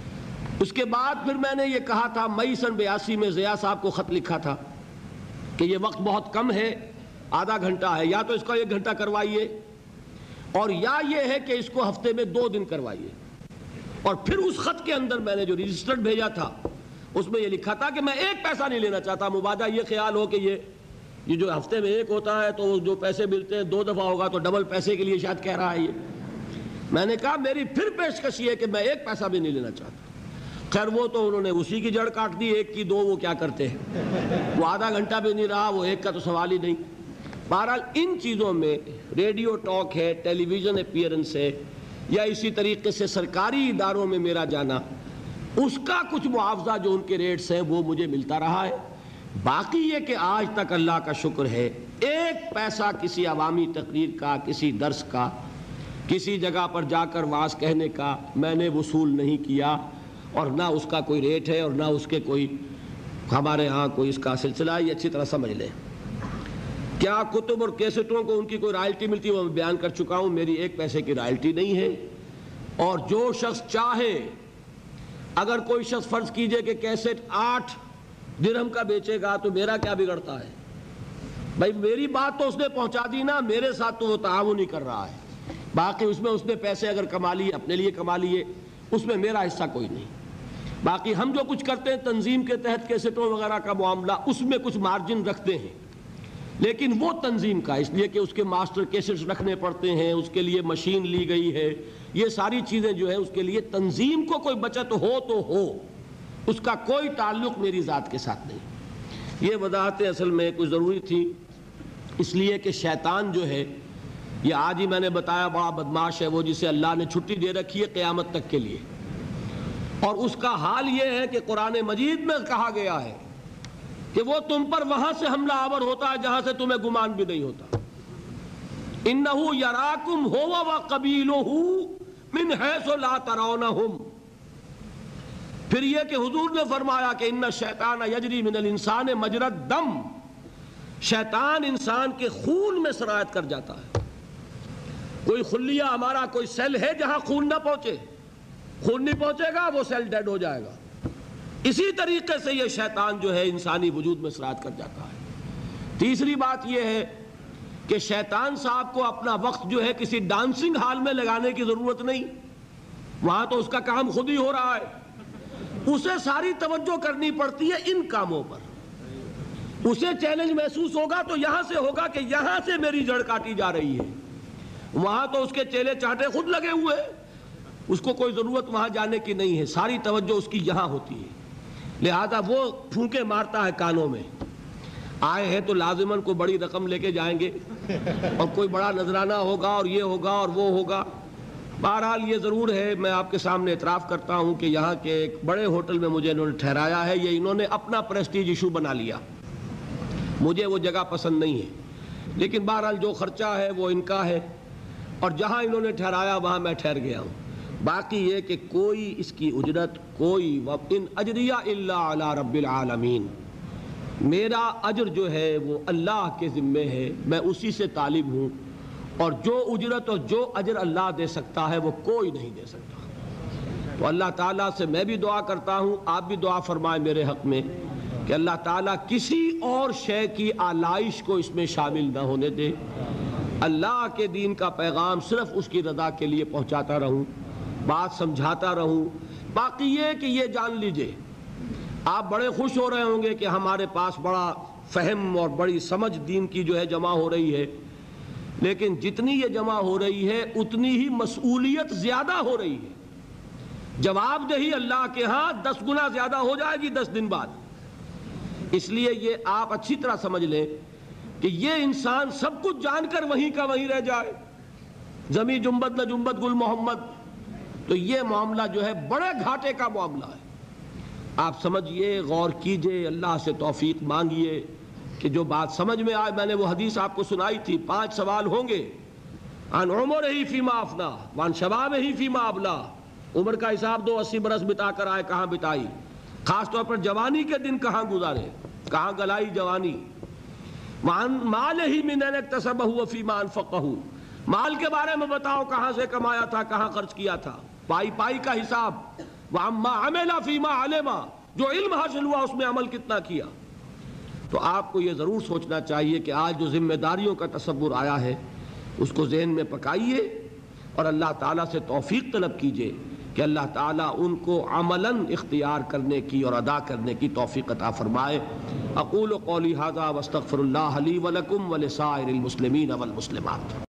اس کے بعد پھر میں نے یہ کہا تھا، مئی سن بیاسی میں ضیاء صاحب کو خط لکھا تھا کہ یہ وقت بہت کم ہے، آدھا گھنٹہ ہے، یا تو اس کا ایک گھنٹہ کروائیے اور یا یہ ہے کہ اس کو ہفتے میں دو دن کروائیے. اور پھر اس خط کے اندر میں نے جو رجسٹرڈ بھیجا تھا اس میں یہ لکھا تھا کہ میں ایک پیسہ نہیں لینا چاہتا. مبادہ یہ خیال ہو کہ یہ یہ جو ہفتے میں ایک ہوتا ہے تو جو پیسے ملتے ہیں دو دفعہ ہوگا تو ڈبل پیسے کے لیے شاید کہہ رہا ہے یہ. میں نے کہا میری پھر پیشکش یہ ہے کہ میں ایک پیسہ بھی نہیں لینا چاہتا. خیر وہ تو انہوں نے اسی کی جڑ کاٹ دی، ایک کی دو وہ کیا کرتے ہیں، وہ آدھا گھنٹہ بھی نہیں رہا، وہ ایک کا تو سوال ہی نہیں. بہرحال ان چیزوں میں ریڈیو ٹاک ہے، ٹیلی ویژن اپیئرنس ہے، یا اسی طریقے سے سرکاری اداروں میں میرا جانا، اس کا کچھ معاوضہ جو ان کے ریٹس ہیں وہ مجھے ملتا رہا ہے. باقی یہ کہ آج تک اللہ کا شکر ہے ایک پیسہ کسی عوامی تقریر کا، کسی درس کا، کسی جگہ پر جا کر وعظ کہنے کا میں نے وصول نہیں کیا، اور نہ اس کا کوئی ریٹ ہے اور نہ اس کے کوئی ہمارے ہاں کوئی اس کا سلسلہ ہے. یہ اچھی طرح سمجھ لیں. کیا کتب اور کیسٹوں کو ان کی کوئی رائلٹی ملتی ہے وہ میں بیان کر چکا ہوں، میری ایک پیسے کی رائلٹی نہیں ہے. اور جو شخص چاہے، اگر کوئی شخص فرض کیجئے کہ کیسٹ آٹھ درہم کا بیچے گا تو میرا کیا بگڑتا ہے بھائی، میری بات تو اس نے پہنچا دی نا، میرے ساتھ تو وہ تعاون ہی کر رہا ہے. باقی اس میں اس نے پیسے اگر کما لیے اپنے لیے کما لیے، اس میں میرا حصہ کوئی نہیں. باقی ہم جو کچھ کرتے ہیں تنظیم کے تحت کیسٹوں وغیرہ کا معاملہ، اس میں کچھ مارجن رکھتے ہیں، لیکن وہ تنظیم کا، اس لیے کہ اس کے ماسٹر کیسٹس رکھنے پڑتے ہیں، اس کے لیے مشین لی گئی ہے، یہ ساری چیزیں جو ہے اس کے لیے تنظیم کو کوئی بچت ہو تو ہو، اس کا کوئی تعلق میری ذات کے ساتھ نہیں. یہ وضاحتیں اصل میں کچھ ضروری تھی، اس لیے کہ شیطان جو ہے یہ آج ہی میں نے بتایا بڑا بدماش ہے، وہ جسے اللہ نے چھٹی دے رکھی ہے قیامت تک کے لیے. اور اس کا حال یہ ہے کہ قرآن مجید میں کہا گیا ہے کہ وہ تم پر وہاں سے حملہ آور ہوتا ہے جہاں سے تمہیں گمان بھی نہیں ہوتا. اِنَّهُ يَرَاكُمْ هُوَ وَقَبِيلُهُ مِنْ حَيْثُ لَا تَرَوْنَهُمْ. پھر یہ کہ حضور نے فرمایا کہ اِنَّ الشَّيْطَانَ يَجْرِي مِنَ الْإِنسَانِ مَجْرَى الدَّمِ، شیطان انسان کے خون میں سرایت کر جاتا ہے. کوئی خلیہ ہمارا کوئی سیل ہے جہاں خون نہ پہنچے، خون نہیں پہنچے گا وہ سیل ڈیڈ ہو جائے گا. اسی طریقے سے یہ شیطان جو ہے انسانی وجود میں سرایت کر جاتا ہے. تیسری بات یہ ہے کہ شیطان صاحب کو اپنا وقت جو ہے کسی ڈانسنگ ہال میں لگانے کی ضرورت نہیں، وہاں تو اس کا کام خود ہی ہو رہا ہے. اسے ساری توجہ کرنی پڑتی ہے ان کاموں پر. اسے چیلنج محسوس ہوگا تو یہاں سے ہوگا کہ یہاں سے میری جڑ کاٹی جا رہی ہے. وہاں تو اس کے چیلے چاٹے خود لگے ہوئے، اس کو کوئی ضرورت وہاں جانے کی نہیں ہے، ساری توجہ اس کی یہاں ہوتی ہے. لہذا وہ پھونکے مارتا ہے کانوں میں. آئے ہیں تو لازماً کو بڑی رقم لے کے جائیں گے اور کوئی بڑا نذرانہ ہوگا اور یہ ہوگا اور وہ ہوگا. بہرحال یہ ضرور ہے، میں آپ کے سامنے اعتراف کرتا ہوں کہ یہاں کے ایک بڑے ہوٹل میں مجھے انہوں نے ٹھہرایا ہے. یہ انہوں نے اپنا پریسٹیج ایشو بنا لیا، مجھے وہ جگہ پسند نہیں ہے، لیکن بہرحال جو خرچہ ہے وہ ان کا ہے، اور جہاں انہوں نے ٹھہرایا وہاں میں ٹھہر گیا ہوں. باقی یہ کہ کوئی اس کی اجرت کوئی وَإِنْ أَجْرِيَ إِلَّا عَلَىٰ رَبِّ الْعَالَمِينَ، میرا اجر جو ہے وہ اللہ کے ذمے ہے، میں اسی سے طالب ہوں، اور جو اجرت اور جو اجر اللہ دے سکتا ہے وہ کوئی نہیں دے سکتا. تو اللہ تعالیٰ سے میں بھی دعا کرتا ہوں، آپ بھی دعا فرمائیں میرے حق میں کہ اللہ تعالیٰ کسی اور شے کی آلائش کو اس میں شامل نہ ہونے دے. اللہ کے دین کا پیغام صرف اس کی رضا کے لیے پہنچاتا رہوں، بات سمجھاتا رہوں. باقی یہ کہ یہ جان لیجئے، آپ بڑے خوش ہو رہے ہوں گے کہ ہمارے پاس بڑا فہم اور بڑی سمجھ دین کی جو ہے جمع ہو رہی ہے، لیکن جتنی یہ جمع ہو رہی ہے اتنی ہی مسئولیت زیادہ ہو رہی ہے. جواب دہی اللہ کے ہاں دس گنا زیادہ ہو جائے گی دس دن بعد. اس لیے یہ آپ اچھی طرح سمجھ لیں کہ یہ انسان سب کچھ جان کر وہیں کا وہیں رہ جائے، زمیں جنبت نہ جنبت گل محمد، تو یہ معاملہ جو ہے بڑے گھاٹے کا معاملہ ہے. آپ سمجھئے، غور کیجئے، اللہ سے توفیق مانگیے کہ جو بات سمجھ میں آئے. میں نے وہ حدیث آپ کو سنائی تھی، پانچ سوال ہوں گے عن عمرہ فیما افنا وعن شبابہ فیما ابلا، عمر کا حساب دو، اسی برس بتا کر آئے کہاں بتائی، خاص طور پر جوانی کے دن کہاں گزارے، کہاں گلائی جوانی۔ وعن مالہ من این اکتسبہ وفیما انفقہ، مال کے بارے میں بتاؤ کہاں سے کمایا تھا، کہاں خرچ کیا تھا، پائی پائی کا حساب۔ وعما عمل فیما علم، جو علم حاصل ہوا اس میں عمل کتنا کیا۔ تو آپ کو یہ ضرور سوچنا چاہیے کہ آج جو ذمہ داریوں کا تصور آیا ہے اس کو ذہن میں پکائیے اور اللہ تعالیٰ سے توفیق طلب کیجئے کہ اللہ تعالیٰ ان کو عملاً اختیار کرنے کی اور ادا کرنے کی توفیق عطا فرمائے۔ اقول قولی ھذا واستغفر اللہ لی ولکم ولسائر المسلمین والمسلمات۔